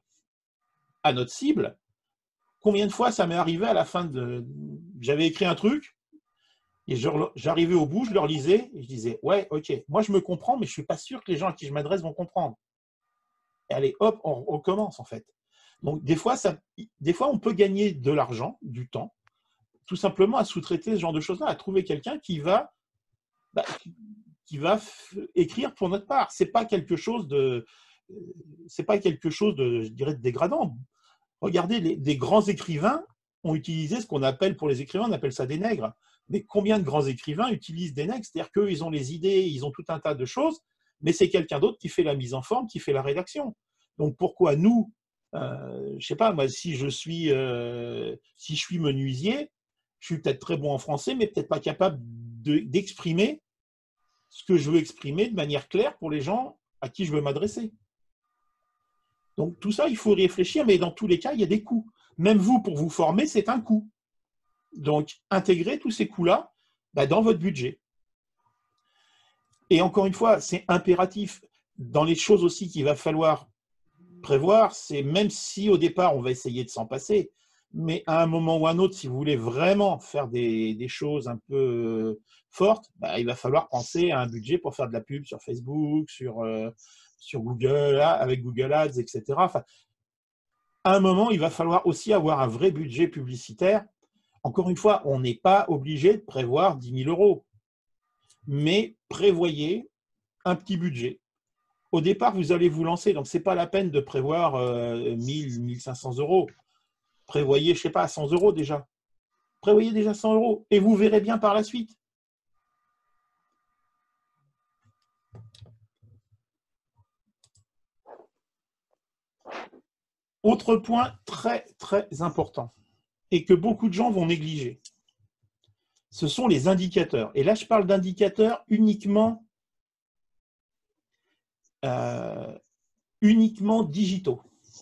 à notre cible, combien de fois ça m'est arrivé à la fin de... J'avais écrit un truc, et j'arrivais au bout, je leur lisais, et je disais, ouais, ok, moi je me comprends, mais je ne suis pas sûr que les gens à qui je m'adresse vont comprendre. Et allez, hop, on recommence en fait. Donc des fois, ça, des fois, on peut gagner de l'argent, du temps, tout simplement à sous-traiter ce genre de choses-là, à trouver quelqu'un qui va, bah, qui, qui va écrire pour notre part. C'est pas quelque chose de, c'est pas quelque chose de, je dirais, de dégradant. Regardez, les, des grands écrivains ont utilisé ce qu'on appelle, pour les écrivains, on appelle ça des nègres. Mais combien de grands écrivains utilisent des nègres? C'est-à-dire qu'eux, ils ont les idées, ils ont tout un tas de choses, mais c'est quelqu'un d'autre qui fait la mise en forme, qui fait la rédaction. Donc pourquoi nous, euh, je ne sais pas, moi, si je suis, euh, si je suis menuisier, je suis peut-être très bon en français, mais peut-être pas capable d'exprimer ce que je veux exprimer de manière claire pour les gens à qui je veux m'adresser. Donc tout ça, il faut y réfléchir, mais dans tous les cas, il y a des coûts. Même vous, pour vous former, c'est un coût. Donc, intégrez tous ces coûts-là bah, dans votre budget. Et encore une fois, c'est impératif. Dans les choses aussi qu'il va falloir prévoir, c'est même si au départ, on va essayer de s'en passer, mais à un moment ou à un autre, si vous voulez vraiment faire des, des choses un peu fortes, bah, il va falloir penser à un budget pour faire de la pub sur Facebook, sur, euh, sur Google, avec Google Ads, et cetera. Enfin, à un moment, il va falloir aussi avoir un vrai budget publicitaire. Encore une fois, on n'est pas obligé de prévoir dix mille euros, mais prévoyez un petit budget. Au départ, vous allez vous lancer, donc ce n'est pas la peine de prévoir euh, mille, mille cinq cents euros. Prévoyez, je ne sais pas, cent euros déjà. Prévoyez déjà cent euros et vous verrez bien par la suite. Autre point très, très important et que beaucoup de gens vont négliger, ce sont les indicateurs. Et là, je parle d'indicateurs uniquement, euh, uniquement digitaux.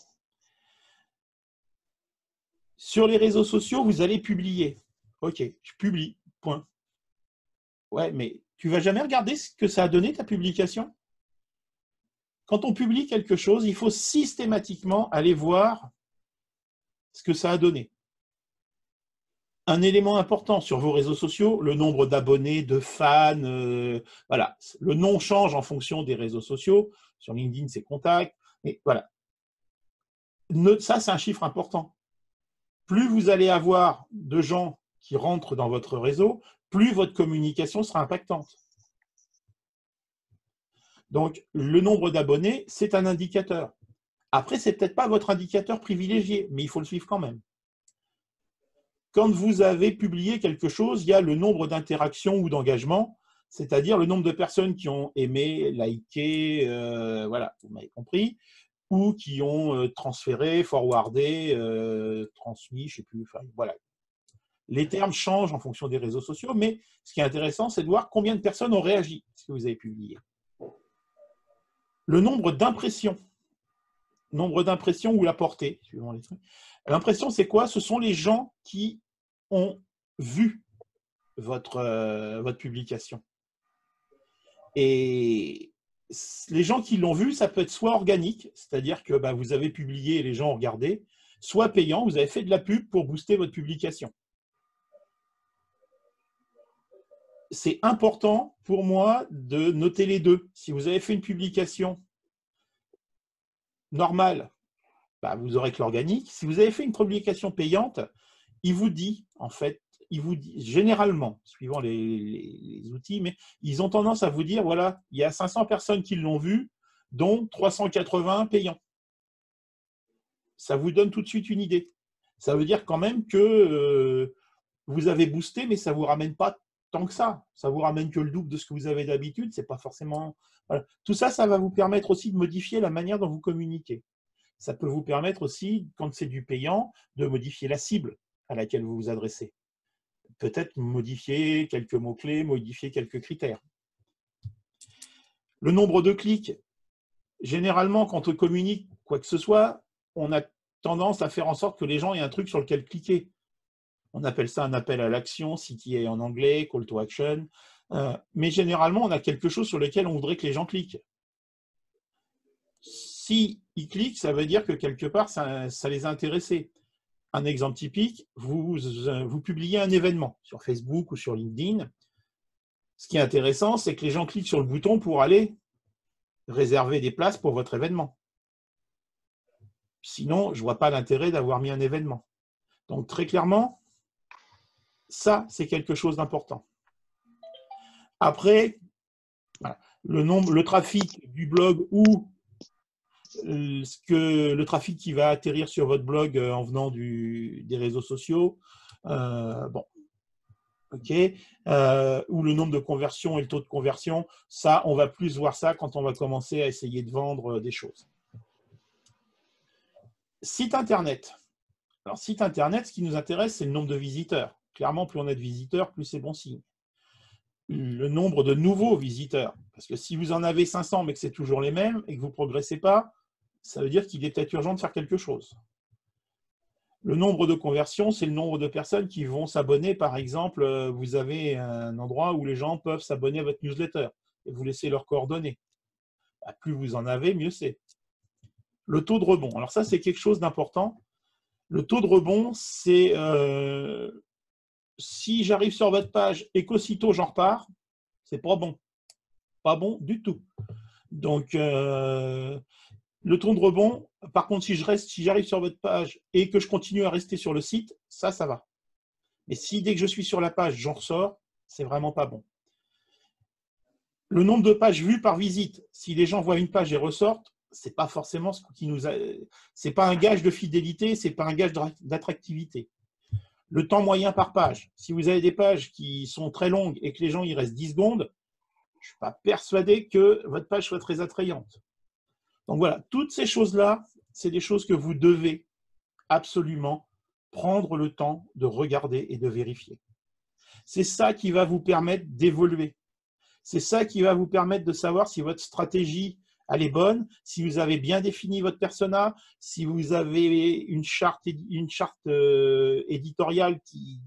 Sur les réseaux sociaux, vous allez publier. Ok, je publie, point. Ouais, mais Tu vas jamais regarder ce que ça a donné ta publication? Quand on publie quelque chose, il faut systématiquement aller voir ce que ça a donné. Un élément important sur vos réseaux sociaux, le nombre d'abonnés, de fans, euh, voilà. Le nom change en fonction des réseaux sociaux. Sur LinkedIn, c'est contact. Mais voilà. Ça, c'est un chiffre important. Plus vous allez avoir de gens qui rentrent dans votre réseau, plus votre communication sera impactante. Donc, le nombre d'abonnés, c'est un indicateur. Après, ce n'est peut-être pas votre indicateur privilégié, mais il faut le suivre quand même. Quand vous avez publié quelque chose, il y a le nombre d'interactions ou d'engagements, c'est-à-dire le nombre de personnes qui ont aimé, liké, euh, voilà, vous m'avez compris, ou qui ont euh, transféré, forwardé, euh, transmis, je ne sais plus, enfin, voilà. Les termes changent en fonction des réseaux sociaux, mais ce qui est intéressant, c'est de voir combien de personnes ont réagi à ce que vous avez publié. Le nombre d'impressions, nombre d'impressions ou la portée, suivant les trucs. L'impression, c'est quoi? Ce sont les gens qui ont vu votre, euh, votre publication. Et les gens qui l'ont vu, ça peut être soit organique, c'est-à-dire que bah, vous avez publié et les gens ont regardé, soit payant, vous avez fait de la pub pour booster votre publication. C'est important pour moi de noter les deux. Si vous avez fait une publication normale, bah, vous aurez que l'organique. Si vous avez fait une publication payante, il vous dit, en fait, il vous dit, généralement, suivant les, les, les outils, mais ils ont tendance à vous dire, voilà, il y a cinq cents personnes qui l'ont vu, dont trois cent quatre-vingts payants. Ça vous donne tout de suite une idée. Ça veut dire quand même que euh, vous avez boosté, mais ça ne vous ramène pas tant que ça. Ça vous ramène que le double de ce que vous avez d'habitude. C'est pas forcément. Voilà. Tout ça, ça va vous permettre aussi de modifier la manière dont vous communiquez. Ça peut vous permettre aussi, quand c'est du payant, de modifier la cible à laquelle vous vous adressez. Peut-être modifier quelques mots-clés, modifier quelques critères. Le nombre de clics. Généralement, quand on communique quoi que ce soit, on a tendance à faire en sorte que les gens aient un truc sur lequel cliquer. On appelle ça un appel à l'action, C T A en anglais, call to action. Euh, mais généralement, on a quelque chose sur lequel on voudrait que les gens cliquent. S'ils cliquent, ça veut dire que quelque part, ça, ça les a intéressés. Un exemple typique, vous, vous publiez un événement sur Facebook ou sur LinkedIn. Ce qui est intéressant, c'est que les gens cliquent sur le bouton pour aller réserver des places pour votre événement. Sinon, je ne vois pas l'intérêt d'avoir mis un événement. Donc, très clairement, ça, c'est quelque chose d'important. Après, voilà, le, nombre, le trafic du blog ou ce que, le trafic qui va atterrir sur votre blog en venant du, des réseaux sociaux, euh, bon, ok, euh, ou le nombre de conversions et le taux de conversion, ça, on va plus voir ça quand on va commencer à essayer de vendre des choses. Site Internet. Alors, site Internet, ce qui nous intéresse, c'est le nombre de visiteurs. Clairement, plus on a de visiteurs, plus c'est bon signe. Le nombre de nouveaux visiteurs. Parce que si vous en avez cinq cents, mais que c'est toujours les mêmes et que vous ne progressez pas, ça veut dire qu'il est peut-être urgent de faire quelque chose. Le nombre de conversions, c'est le nombre de personnes qui vont s'abonner. Par exemple, vous avez un endroit où les gens peuvent s'abonner à votre newsletter et vous laissez leurs coordonnées. Plus vous en avez, mieux c'est. Le taux de rebond. Alors ça, c'est quelque chose d'important. Le taux de rebond, c'est euh, si j'arrive sur votre page et qu'aussitôt j'en repars, c'est pas bon. Pas bon du tout. Donc, euh, le taux de rebond, par contre, si je reste, si j'arrive sur votre page et que je continue à rester sur le site, ça, ça va. Mais si dès que je suis sur la page, j'en ressors, c'est vraiment pas bon. Le nombre de pages vues par visite, si les gens voient une page et ressortent, c'est pas forcément ce qui nous a, c'est pas un gage de fidélité, c'est pas un gage d'attractivité. Le temps moyen par page, si vous avez des pages qui sont très longues et que les gens y restent dix secondes, je ne suis pas persuadé que votre page soit très attrayante. Donc voilà, toutes ces choses-là, c'est des choses que vous devez absolument prendre le temps de regarder et de vérifier. C'est ça qui va vous permettre d'évoluer. C'est ça qui va vous permettre de savoir si votre stratégie elle est bonne, si vous avez bien défini votre persona, si vous avez une charte, une charte euh, éditoriale qui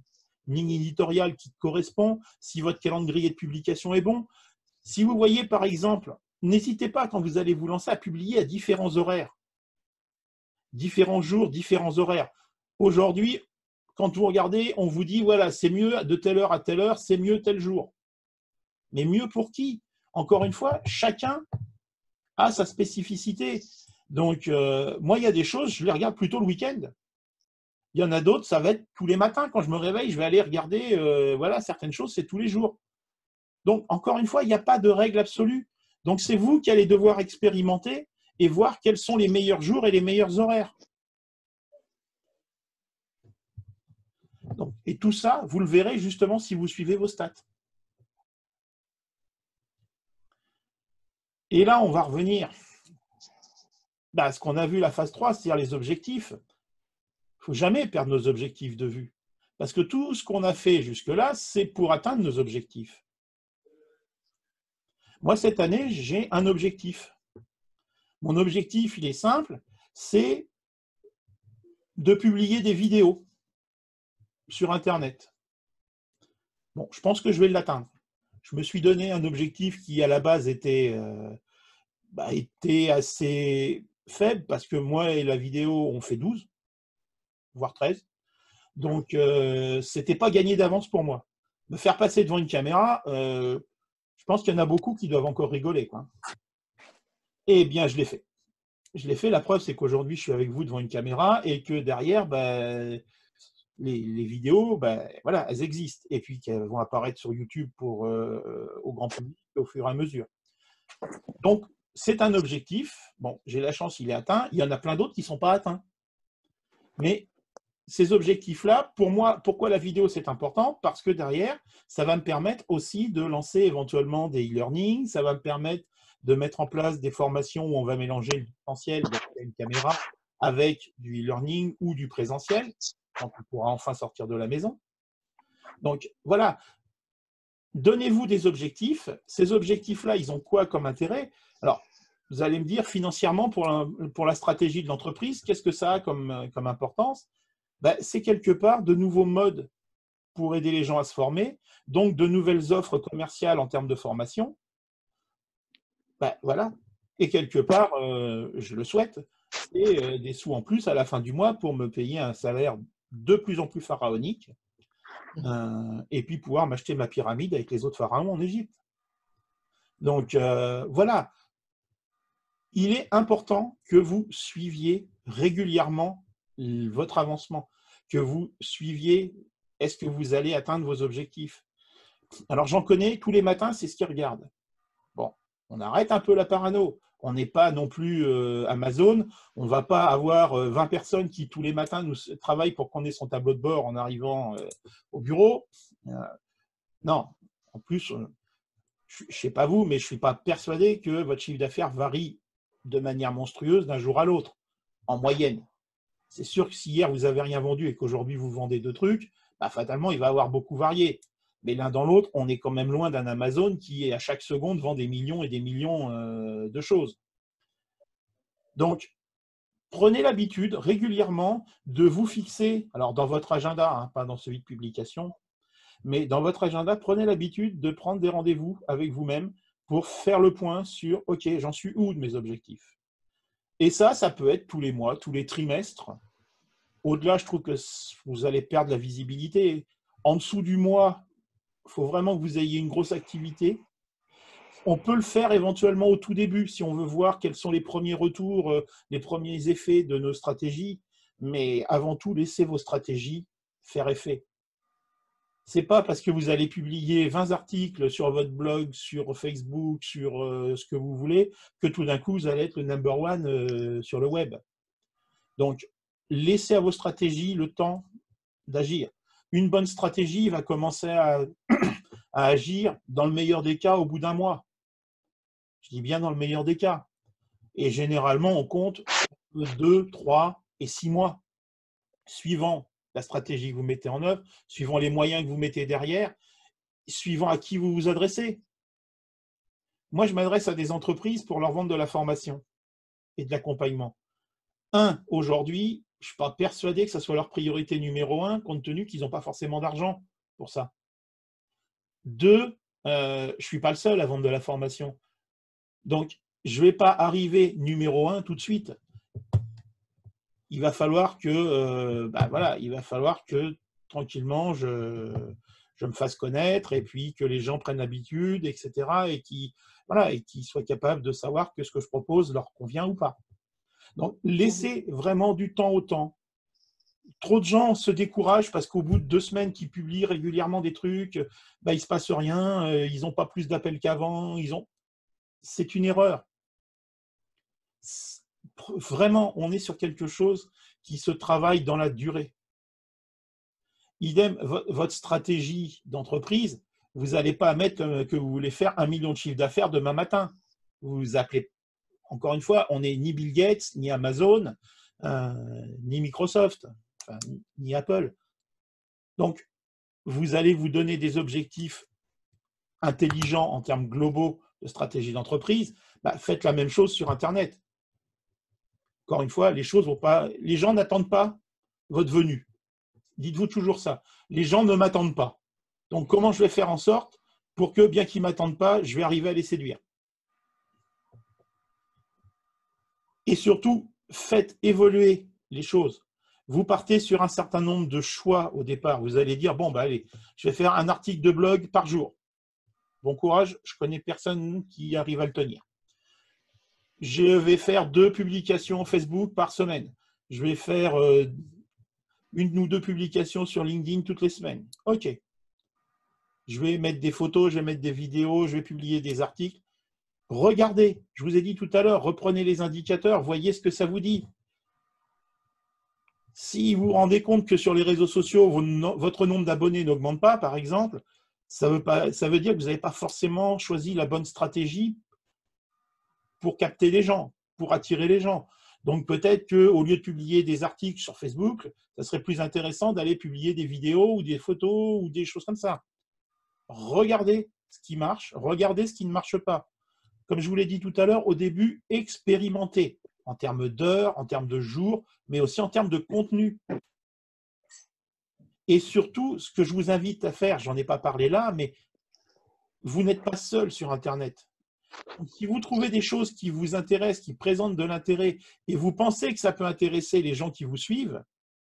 ligne éditoriale qui te correspond, si votre calendrier de publication est bon. Si vous voyez, par exemple, n'hésitez pas, quand vous allez vous lancer, à publier à différents horaires. Différents jours, différents horaires. Aujourd'hui, quand vous regardez, on vous dit, voilà, c'est mieux de telle heure à telle heure, c'est mieux tel jour. Mais mieux pour qui? Encore une fois, chacun a sa spécificité. Donc, euh, moi, il y a des choses, je les regarde plutôt le week-end. Il y en a d'autres, ça va être tous les matins. Quand je me réveille, je vais aller regarder, euh, voilà, certaines choses, c'est tous les jours. Donc, encore une fois, il n'y a pas de règle absolue. Donc, c'est vous qui allez devoir expérimenter et voir quels sont les meilleurs jours et les meilleurs horaires. Donc, et tout ça, vous le verrez justement si vous suivez vos stats. Et là, on va revenir bah, à ce qu'on a vu la phase trois, c'est-à-dire les objectifs. Il ne faut jamais perdre nos objectifs de vue. Parce que tout ce qu'on a fait jusque-là, c'est pour atteindre nos objectifs. Moi, cette année, j'ai un objectif. Mon objectif, il est simple, c'est de publier des vidéos sur Internet. Bon, je pense que je vais l'atteindre. Je me suis donné un objectif qui, à la base, était, euh, bah, était assez faible, parce que moi et la vidéo, on fait douze, voire treize. Donc, euh, ce n'était pas gagné d'avance pour moi. Me faire passer devant une caméra, euh, je pense qu'il y en a beaucoup qui doivent encore rigoler, quoi. Eh bien, je l'ai fait. Je l'ai fait. La preuve, c'est qu'aujourd'hui, je suis avec vous devant une caméra et que derrière, ben, les, les vidéos, ben, voilà, elles existent. Et puis qu'elles vont apparaître sur YouTube pour, euh, au grand public au fur et à mesure. Donc, c'est un objectif. Bon, j'ai la chance, il est atteint. Il y en a plein d'autres qui ne sont pas atteints. Mais ces objectifs-là, pour moi, pourquoi la vidéo, c'est important? Parce que derrière, ça va me permettre aussi de lancer éventuellement des e-learning, ça va me permettre de mettre en place des formations où on va mélanger le distanciel, une caméra, avec du e-learning ou du présentiel, quand on pourra enfin sortir de la maison. Donc, voilà. Donnez-vous des objectifs. Ces objectifs-là, ils ont quoi comme intérêt? Alors, vous allez me dire, financièrement, pour la, pour la stratégie de l'entreprise, qu'est-ce que ça a comme, comme importance? Ben, c'est quelque part de nouveaux modes pour aider les gens à se former, donc de nouvelles offres commerciales en termes de formation. Ben, voilà. Et quelque part, euh, je le souhaite, c'est euh, des sous en plus à la fin du mois pour me payer un salaire de plus en plus pharaonique euh, et puis pouvoir m'acheter ma pyramide avec les autres pharaons en Égypte. Donc, euh, voilà. Il est important que vous suiviez régulièrement votre avancement, que vous suiviez, est-ce que vous allez atteindre vos objectifs? Alors, j'en connais, tous les matins, c'est ce qu'ils regardent. Bon, on arrête un peu la parano. On n'est pas non plus euh, Amazon. On ne va pas avoir euh, vingt personnes qui, tous les matins, nous travaillent pour qu'on ait son tableau de bord en arrivant euh, au bureau. Euh, non, en plus, euh, je ne sais pas vous, mais je ne suis pas persuadé que votre chiffre d'affaires varie de manière monstrueuse d'un jour à l'autre, en moyenne. C'est sûr que si hier, vous n'avez rien vendu et qu'aujourd'hui, vous vendez deux trucs, bah, fatalement, il va avoir beaucoup varié. Mais l'un dans l'autre, on est quand même loin d'un Amazon qui, à chaque seconde, vend des millions et des millions euh, de choses. Donc, prenez l'habitude régulièrement de vous fixer, alors dans votre agenda, hein, pas dans celui de publication, mais dans votre agenda, prenez l'habitude de prendre des rendez-vous avec vous-même pour faire le point sur « Ok, j'en suis où de mes objectifs ?» Et ça, ça peut être tous les mois, tous les trimestres. Au-delà, je trouve que vous allez perdre la visibilité. En dessous du mois, il faut vraiment que vous ayez une grosse activité. On peut le faire éventuellement au tout début, si on veut voir quels sont les premiers retours, les premiers effets de nos stratégies. Mais avant tout, laissez vos stratégies faire effet. Ce n'est pas parce que vous allez publier vingt articles sur votre blog, sur Facebook, sur euh, ce que vous voulez, que tout d'un coup, vous allez être le number one euh, sur le web. Donc, laissez à vos stratégies le temps d'agir. Une bonne stratégie va commencer à, à agir, dans le meilleur des cas, au bout d'un mois. Je dis bien dans le meilleur des cas. Et généralement, on compte deux, trois et six mois, suivant la stratégie que vous mettez en œuvre, suivant les moyens que vous mettez derrière, suivant à qui vous vous adressez. Moi, je m'adresse à des entreprises pour leur vendre de la formation et de l'accompagnement. Un, aujourd'hui, je ne suis pas persuadé que ce soit leur priorité numéro un, compte tenu qu'ils n'ont pas forcément d'argent pour ça. Deux, euh, je ne suis pas le seul à vendre de la formation. Donc, je ne vais pas arriver numéro un tout de suite. Il va falloir que, euh, bah voilà, il va falloir que tranquillement, je, je me fasse connaître et puis que les gens prennent l'habitude, et cetera. Et qu'ils voilà, et qu'ils soient capables de savoir que ce que je propose leur convient ou pas. Donc, laissez vraiment du temps au temps. Trop de gens se découragent parce qu'au bout de deux semaines qu'ils publient régulièrement des trucs, bah, il ne se passe rien, euh, ils n'ont pas plus d'appels qu'avant. Ils ont... C'est une erreur. Vraiment, on est sur quelque chose qui se travaille dans la durée. Idem, votre stratégie d'entreprise, vous n'allez pas mettre que vous voulez faire un million de chiffre d'affaires demain matin. Vous vous appelez, encore une fois, on n'est ni Bill Gates, ni Amazon, euh, ni Microsoft, enfin, ni Apple. Donc, vous allez vous donner des objectifs intelligents en termes globaux de stratégie d'entreprise. Bah, faites la même chose sur Internet. Encore une fois, les choses vont pas. Les gens n'attendent pas votre venue. Dites-vous toujours ça. Les gens ne m'attendent pas. Donc, comment je vais faire en sorte pour que, bien qu'ils ne m'attendent pas, je vais arriver à les séduire? Et surtout, faites évoluer les choses. Vous partez sur un certain nombre de choix au départ. Vous allez dire, bon, bah, allez, je vais faire un article de blog par jour. Bon courage, je ne connais personne qui arrive à le tenir. Je vais faire deux publications Facebook par semaine. Je vais faire euh, une ou deux publications sur LinkedIn toutes les semaines. OK. Je vais mettre des photos, je vais mettre des vidéos, je vais publier des articles. Regardez, je vous ai dit tout à l'heure, reprenez les indicateurs, voyez ce que ça vous dit. Si vous vous rendez compte que sur les réseaux sociaux, votre nombre d'abonnés n'augmente pas, par exemple, ça veut, pas, ça veut dire que vous n'avez pas forcément choisi la bonne stratégie pour capter les gens, pour attirer les gens. Donc peut-être qu'au lieu de publier des articles sur Facebook, ça serait plus intéressant d'aller publier des vidéos ou des photos ou des choses comme ça. Regardez ce qui marche, regardez ce qui ne marche pas. Comme je vous l'ai dit tout à l'heure, au début, expérimentez en termes d'heures, en termes de jours, mais aussi en termes de contenu. Et surtout, ce que je vous invite à faire, j'en ai pas parlé là, mais vous n'êtes pas seul sur Internet. Donc, si vous trouvez des choses qui vous intéressent, qui présentent de l'intérêt, et vous pensez que ça peut intéresser les gens qui vous suivent,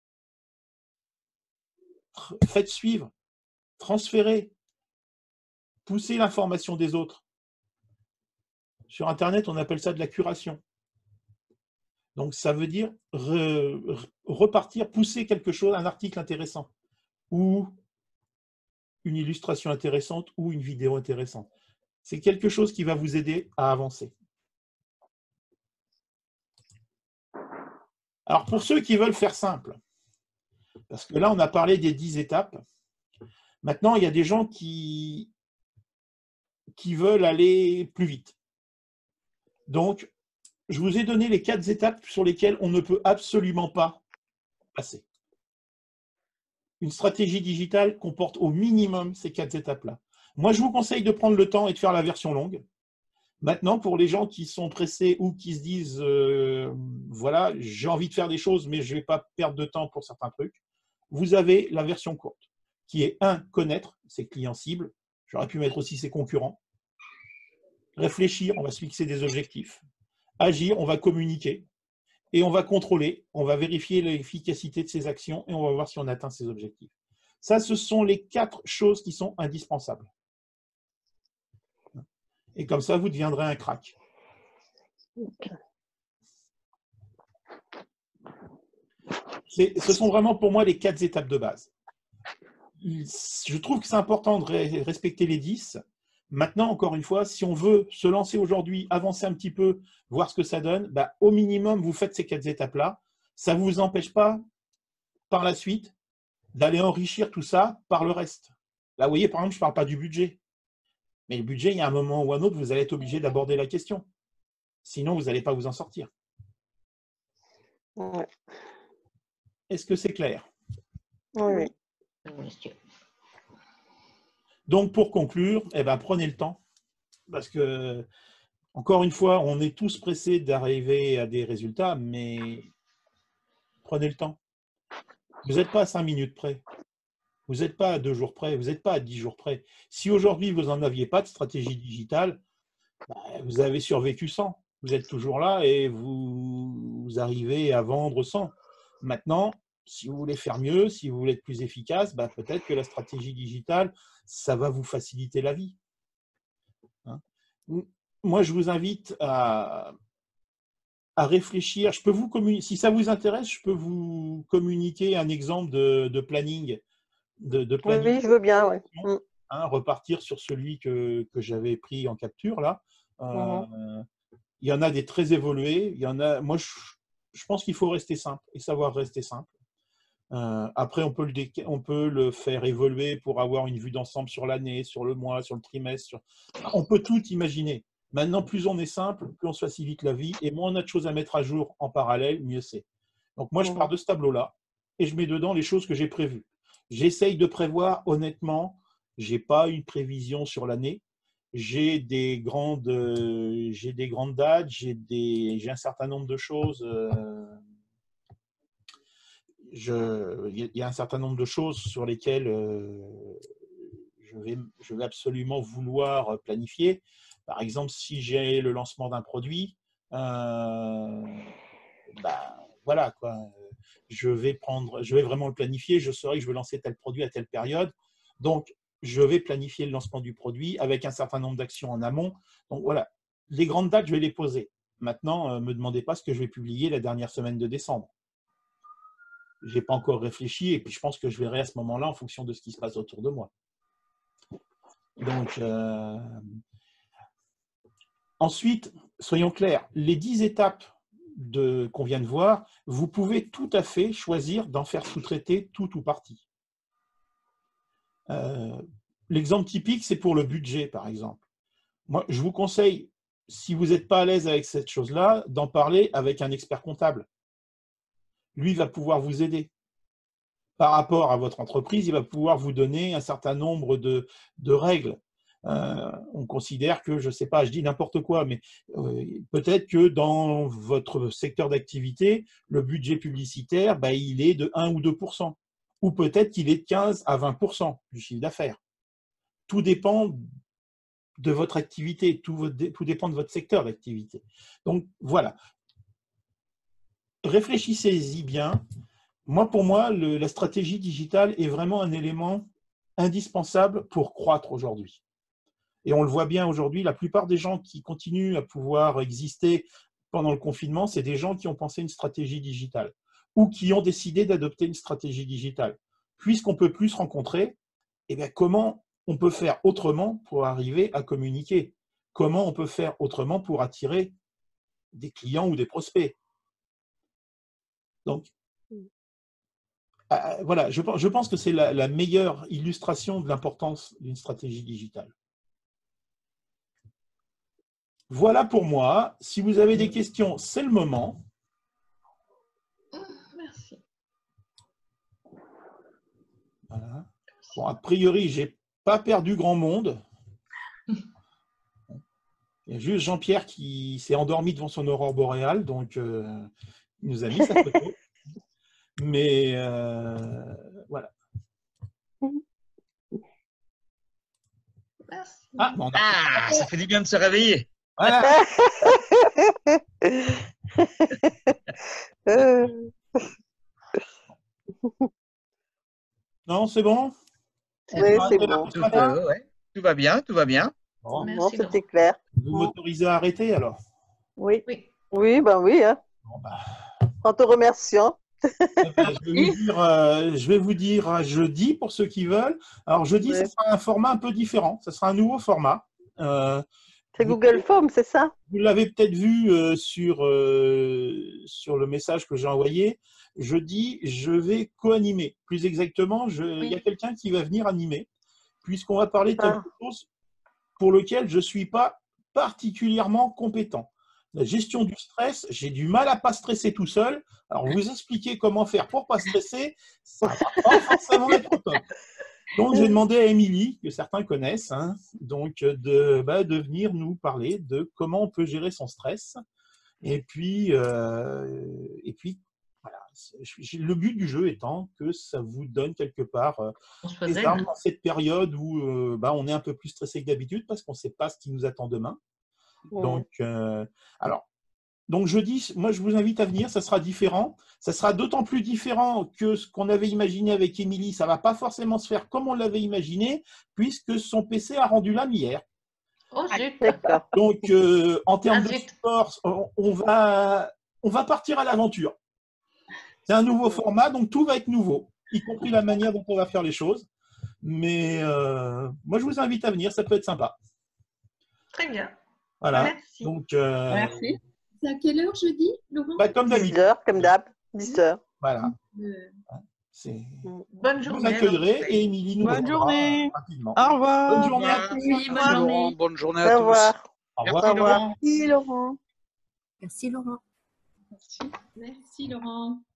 faites suivre, transférez, poussez l'information des autres. Sur Internet, on appelle ça de la curation. Donc, ça veut dire re, repartir, pousser quelque chose, un article intéressant, ou une illustration intéressante, ou une vidéo intéressante. C'est quelque chose qui va vous aider à avancer. Alors, pour ceux qui veulent faire simple, parce que là, on a parlé des dix étapes. Maintenant, il y a des gens qui, qui veulent aller plus vite. Donc, je vous ai donné les quatre étapes sur lesquelles on ne peut absolument pas passer. Une stratégie digitale comporte au minimum ces quatre étapes-là. Moi, je vous conseille de prendre le temps et de faire la version longue. Maintenant, pour les gens qui sont pressés ou qui se disent euh, voilà, j'ai envie de faire des choses, mais je ne vais pas perdre de temps pour certains trucs, vous avez la version courte, qui est un, connaître ses clients cibles. J'aurais pu mettre aussi ses concurrents. Réfléchir, on va se fixer des objectifs. Agir, on va communiquer. Et on va contrôler, on va vérifier l'efficacité de ses actions et on va voir si on atteint ses objectifs. Ça, ce sont les quatre choses qui sont indispensables. Et comme ça, vous deviendrez un crack. Ce sont vraiment pour moi les quatre étapes de base. Je trouve que c'est important de respecter les dix. Maintenant, encore une fois, si on veut se lancer aujourd'hui, avancer un petit peu, voir ce que ça donne, bah, au minimum, vous faites ces quatre étapes-là. Ça ne vous empêche pas, par la suite, d'aller enrichir tout ça par le reste. Là, vous voyez, par exemple, je ne parle pas du budget. Mais le budget, il y a un moment ou un autre, vous allez être obligé d'aborder la question. Sinon, vous n'allez pas vous en sortir. Ouais. Est-ce que c'est clair? Oui. Donc, pour conclure, eh ben, prenez le temps. Parce que, encore une fois, on est tous pressés d'arriver à des résultats, mais prenez le temps. Vous n'êtes pas à cinq minutes près. Vous n'êtes pas à deux jours près, vous n'êtes pas à dix jours près. Si aujourd'hui, vous n'en aviez pas de stratégie digitale, bah, vous avez survécu sans. Vous êtes toujours là et vous, vous arrivez à vendre sans. Maintenant, si vous voulez faire mieux, si vous voulez être plus efficace, bah, peut-être que la stratégie digitale, ça va vous faciliter la vie. Hein? Moi, je vous invite à, à réfléchir. Je peux vous communiquer, si ça vous intéresse, je peux vous communiquer un exemple de, de planning. De, de planning. Oui, je veux bien, oui. Mm. Hein, repartir sur celui que, que j'avais pris en capture, là. Euh, mm-hmm. Il y en a des très évolués. Il y en a, moi, je, je pense qu'il faut rester simple et savoir rester simple. Euh, après, on peut, le dé, on peut le faire évoluer pour avoir une vue d'ensemble sur l'année, sur le mois, sur le trimestre. Sur... On peut tout imaginer. Maintenant, plus on est simple, plus on se facilite la vie et moins on a de choses à mettre à jour en parallèle, mieux c'est. Donc, moi, je pars de ce tableau-là et je mets dedans les choses que j'ai prévues. J'essaye de prévoir, honnêtement, je n'ai pas une prévision sur l'année. J'ai des grandes, euh, j'ai des grandes dates, j'ai des, j'ai un certain nombre de choses. Euh, je, il y a un certain nombre de choses sur lesquelles euh, je vais, je vais absolument vouloir planifier. Par exemple, si j'ai le lancement d'un produit, euh, bah, voilà quoi. Je vais prendre, je vais vraiment le planifier. Je saurai que je vais lancer tel produit à telle période. Donc, je vais planifier le lancement du produit avec un certain nombre d'actions en amont. Donc voilà, les grandes dates, je vais les poser. Maintenant, ne euh, me demandez pas ce que je vais publier la dernière semaine de décembre. Je n'ai pas encore réfléchi et puis je pense que je verrai à ce moment-là en fonction de ce qui se passe autour de moi. Donc, euh... ensuite, soyons clairs, les dix étapes de, qu'on vient de voir, vous pouvez tout à fait choisir d'en faire sous-traiter tout ou partie. Euh, L'exemple typique, c'est pour le budget, par exemple. Moi, je vous conseille, si vous n'êtes pas à l'aise avec cette chose-là, d'en parler avec un expert comptable. Lui va pouvoir vous aider. Par rapport à votre entreprise, il va pouvoir vous donner un certain nombre de, de règles. Euh, on considère que, je ne sais pas, je dis n'importe quoi, mais euh, peut-être que dans votre secteur d'activité, le budget publicitaire, bah, il est de un ou deux pour cent. Ou peut-être qu'il est de quinze à vingt pour cent du chiffre d'affaires. Tout dépend de votre activité, tout, tout dépend de votre secteur d'activité. Donc, voilà. Réfléchissez-y bien. Moi, pour moi, le, la stratégie digitale est vraiment un élément indispensable pour croître aujourd'hui. Et on le voit bien aujourd'hui, la plupart des gens qui continuent à pouvoir exister pendant le confinement, c'est des gens qui ont pensé une stratégie digitale ou qui ont décidé d'adopter une stratégie digitale. Puisqu'on ne peut plus se rencontrer, eh bien, comment on peut faire autrement pour arriver à communiquer? Comment on peut faire autrement pour attirer des clients ou des prospects? Donc, euh, voilà, je, je pense que c'est la, la meilleure illustration de l'importance d'une stratégie digitale. Voilà pour moi. Si vous avez des questions, c'est le moment. Merci. Voilà. Bon, a priori, je n'ai pas perdu grand monde. Il y a juste Jean-Pierre qui s'est endormi devant son aurore boréale, donc euh, il nous a mis sa photo. Mais euh, voilà. Merci. Ah, bon, ah, ça fait du bien de se réveiller. Voilà. Non, c'est bon? Oui, c'est bon. Tout, euh, ouais. Tout va bien, tout va bien. Bon, bon, c'était clair. vous m'autorisez à arrêter alors? Oui, oui, oui, ben oui. Hein. Bon, bah. En te remerciant. Je vais, vous dire, euh, je vais vous dire à jeudi pour ceux qui veulent. Alors jeudi, ouais. Ça sera un format un peu différent. Ça sera un nouveau format. Euh, c'est Google Forms, c'est ça? Vous l'avez peut-être vu euh, sur, euh, sur le message que j'ai envoyé. Jeudi, je vais co-animer. Plus exactement, je, oui. Il y a quelqu'un qui va venir animer, puisqu'on va parler de quelque ah. chose pour lequel je ne suis pas particulièrement compétent. La gestion du stress, j'ai du mal à ne pas stresser tout seul. Alors, vous expliquer comment faire pour ne pas stresser, ça ne va pas forcément être au top. Donc, j'ai demandé à Émilie, que certains connaissent, hein, donc de, bah, de venir nous parler de comment on peut gérer son stress. Et puis, euh, et puis voilà, Le but du jeu étant que ça vous donne quelque part euh, On des armes dans cette période où euh, bah, on est un peu plus stressé que d'habitude parce qu'on ne sait pas ce qui nous attend demain. Ouais. Donc, euh, alors, donc jeudi, moi je vous invite à venir, ça sera différent. Ça sera d'autant plus différent que ce qu'on avait imaginé avec Émilie, ça ne va pas forcément se faire comme on l'avait imaginé, puisque son P C a rendu l'âme hier. Oh, zut. Donc, euh, en termes Ah, de zut. sport, on, on, va, on va partir à l'aventure. C'est un nouveau format, donc tout va être nouveau, y compris la manière dont on va faire les choses. Mais euh, moi, je vous invite à venir, ça peut être sympa. Très bien. Voilà. Merci. Donc, euh, Merci. C'est à quelle heure jeudi, Laurent? Bah, comme d'habitude. dix heures, comme d'hab. dix heures. Voilà. Euh... Bonne Je journée. vous accueillerai et Émilie nous Bonne journée. rapidement. Au revoir. Bonne journée à Merci, tous. bonne journée. Laurent, bonne journée Au à tous. revoir. Au Merci, revoir. Laurent. Merci, Laurent. Merci, Laurent. Merci. Merci, Laurent.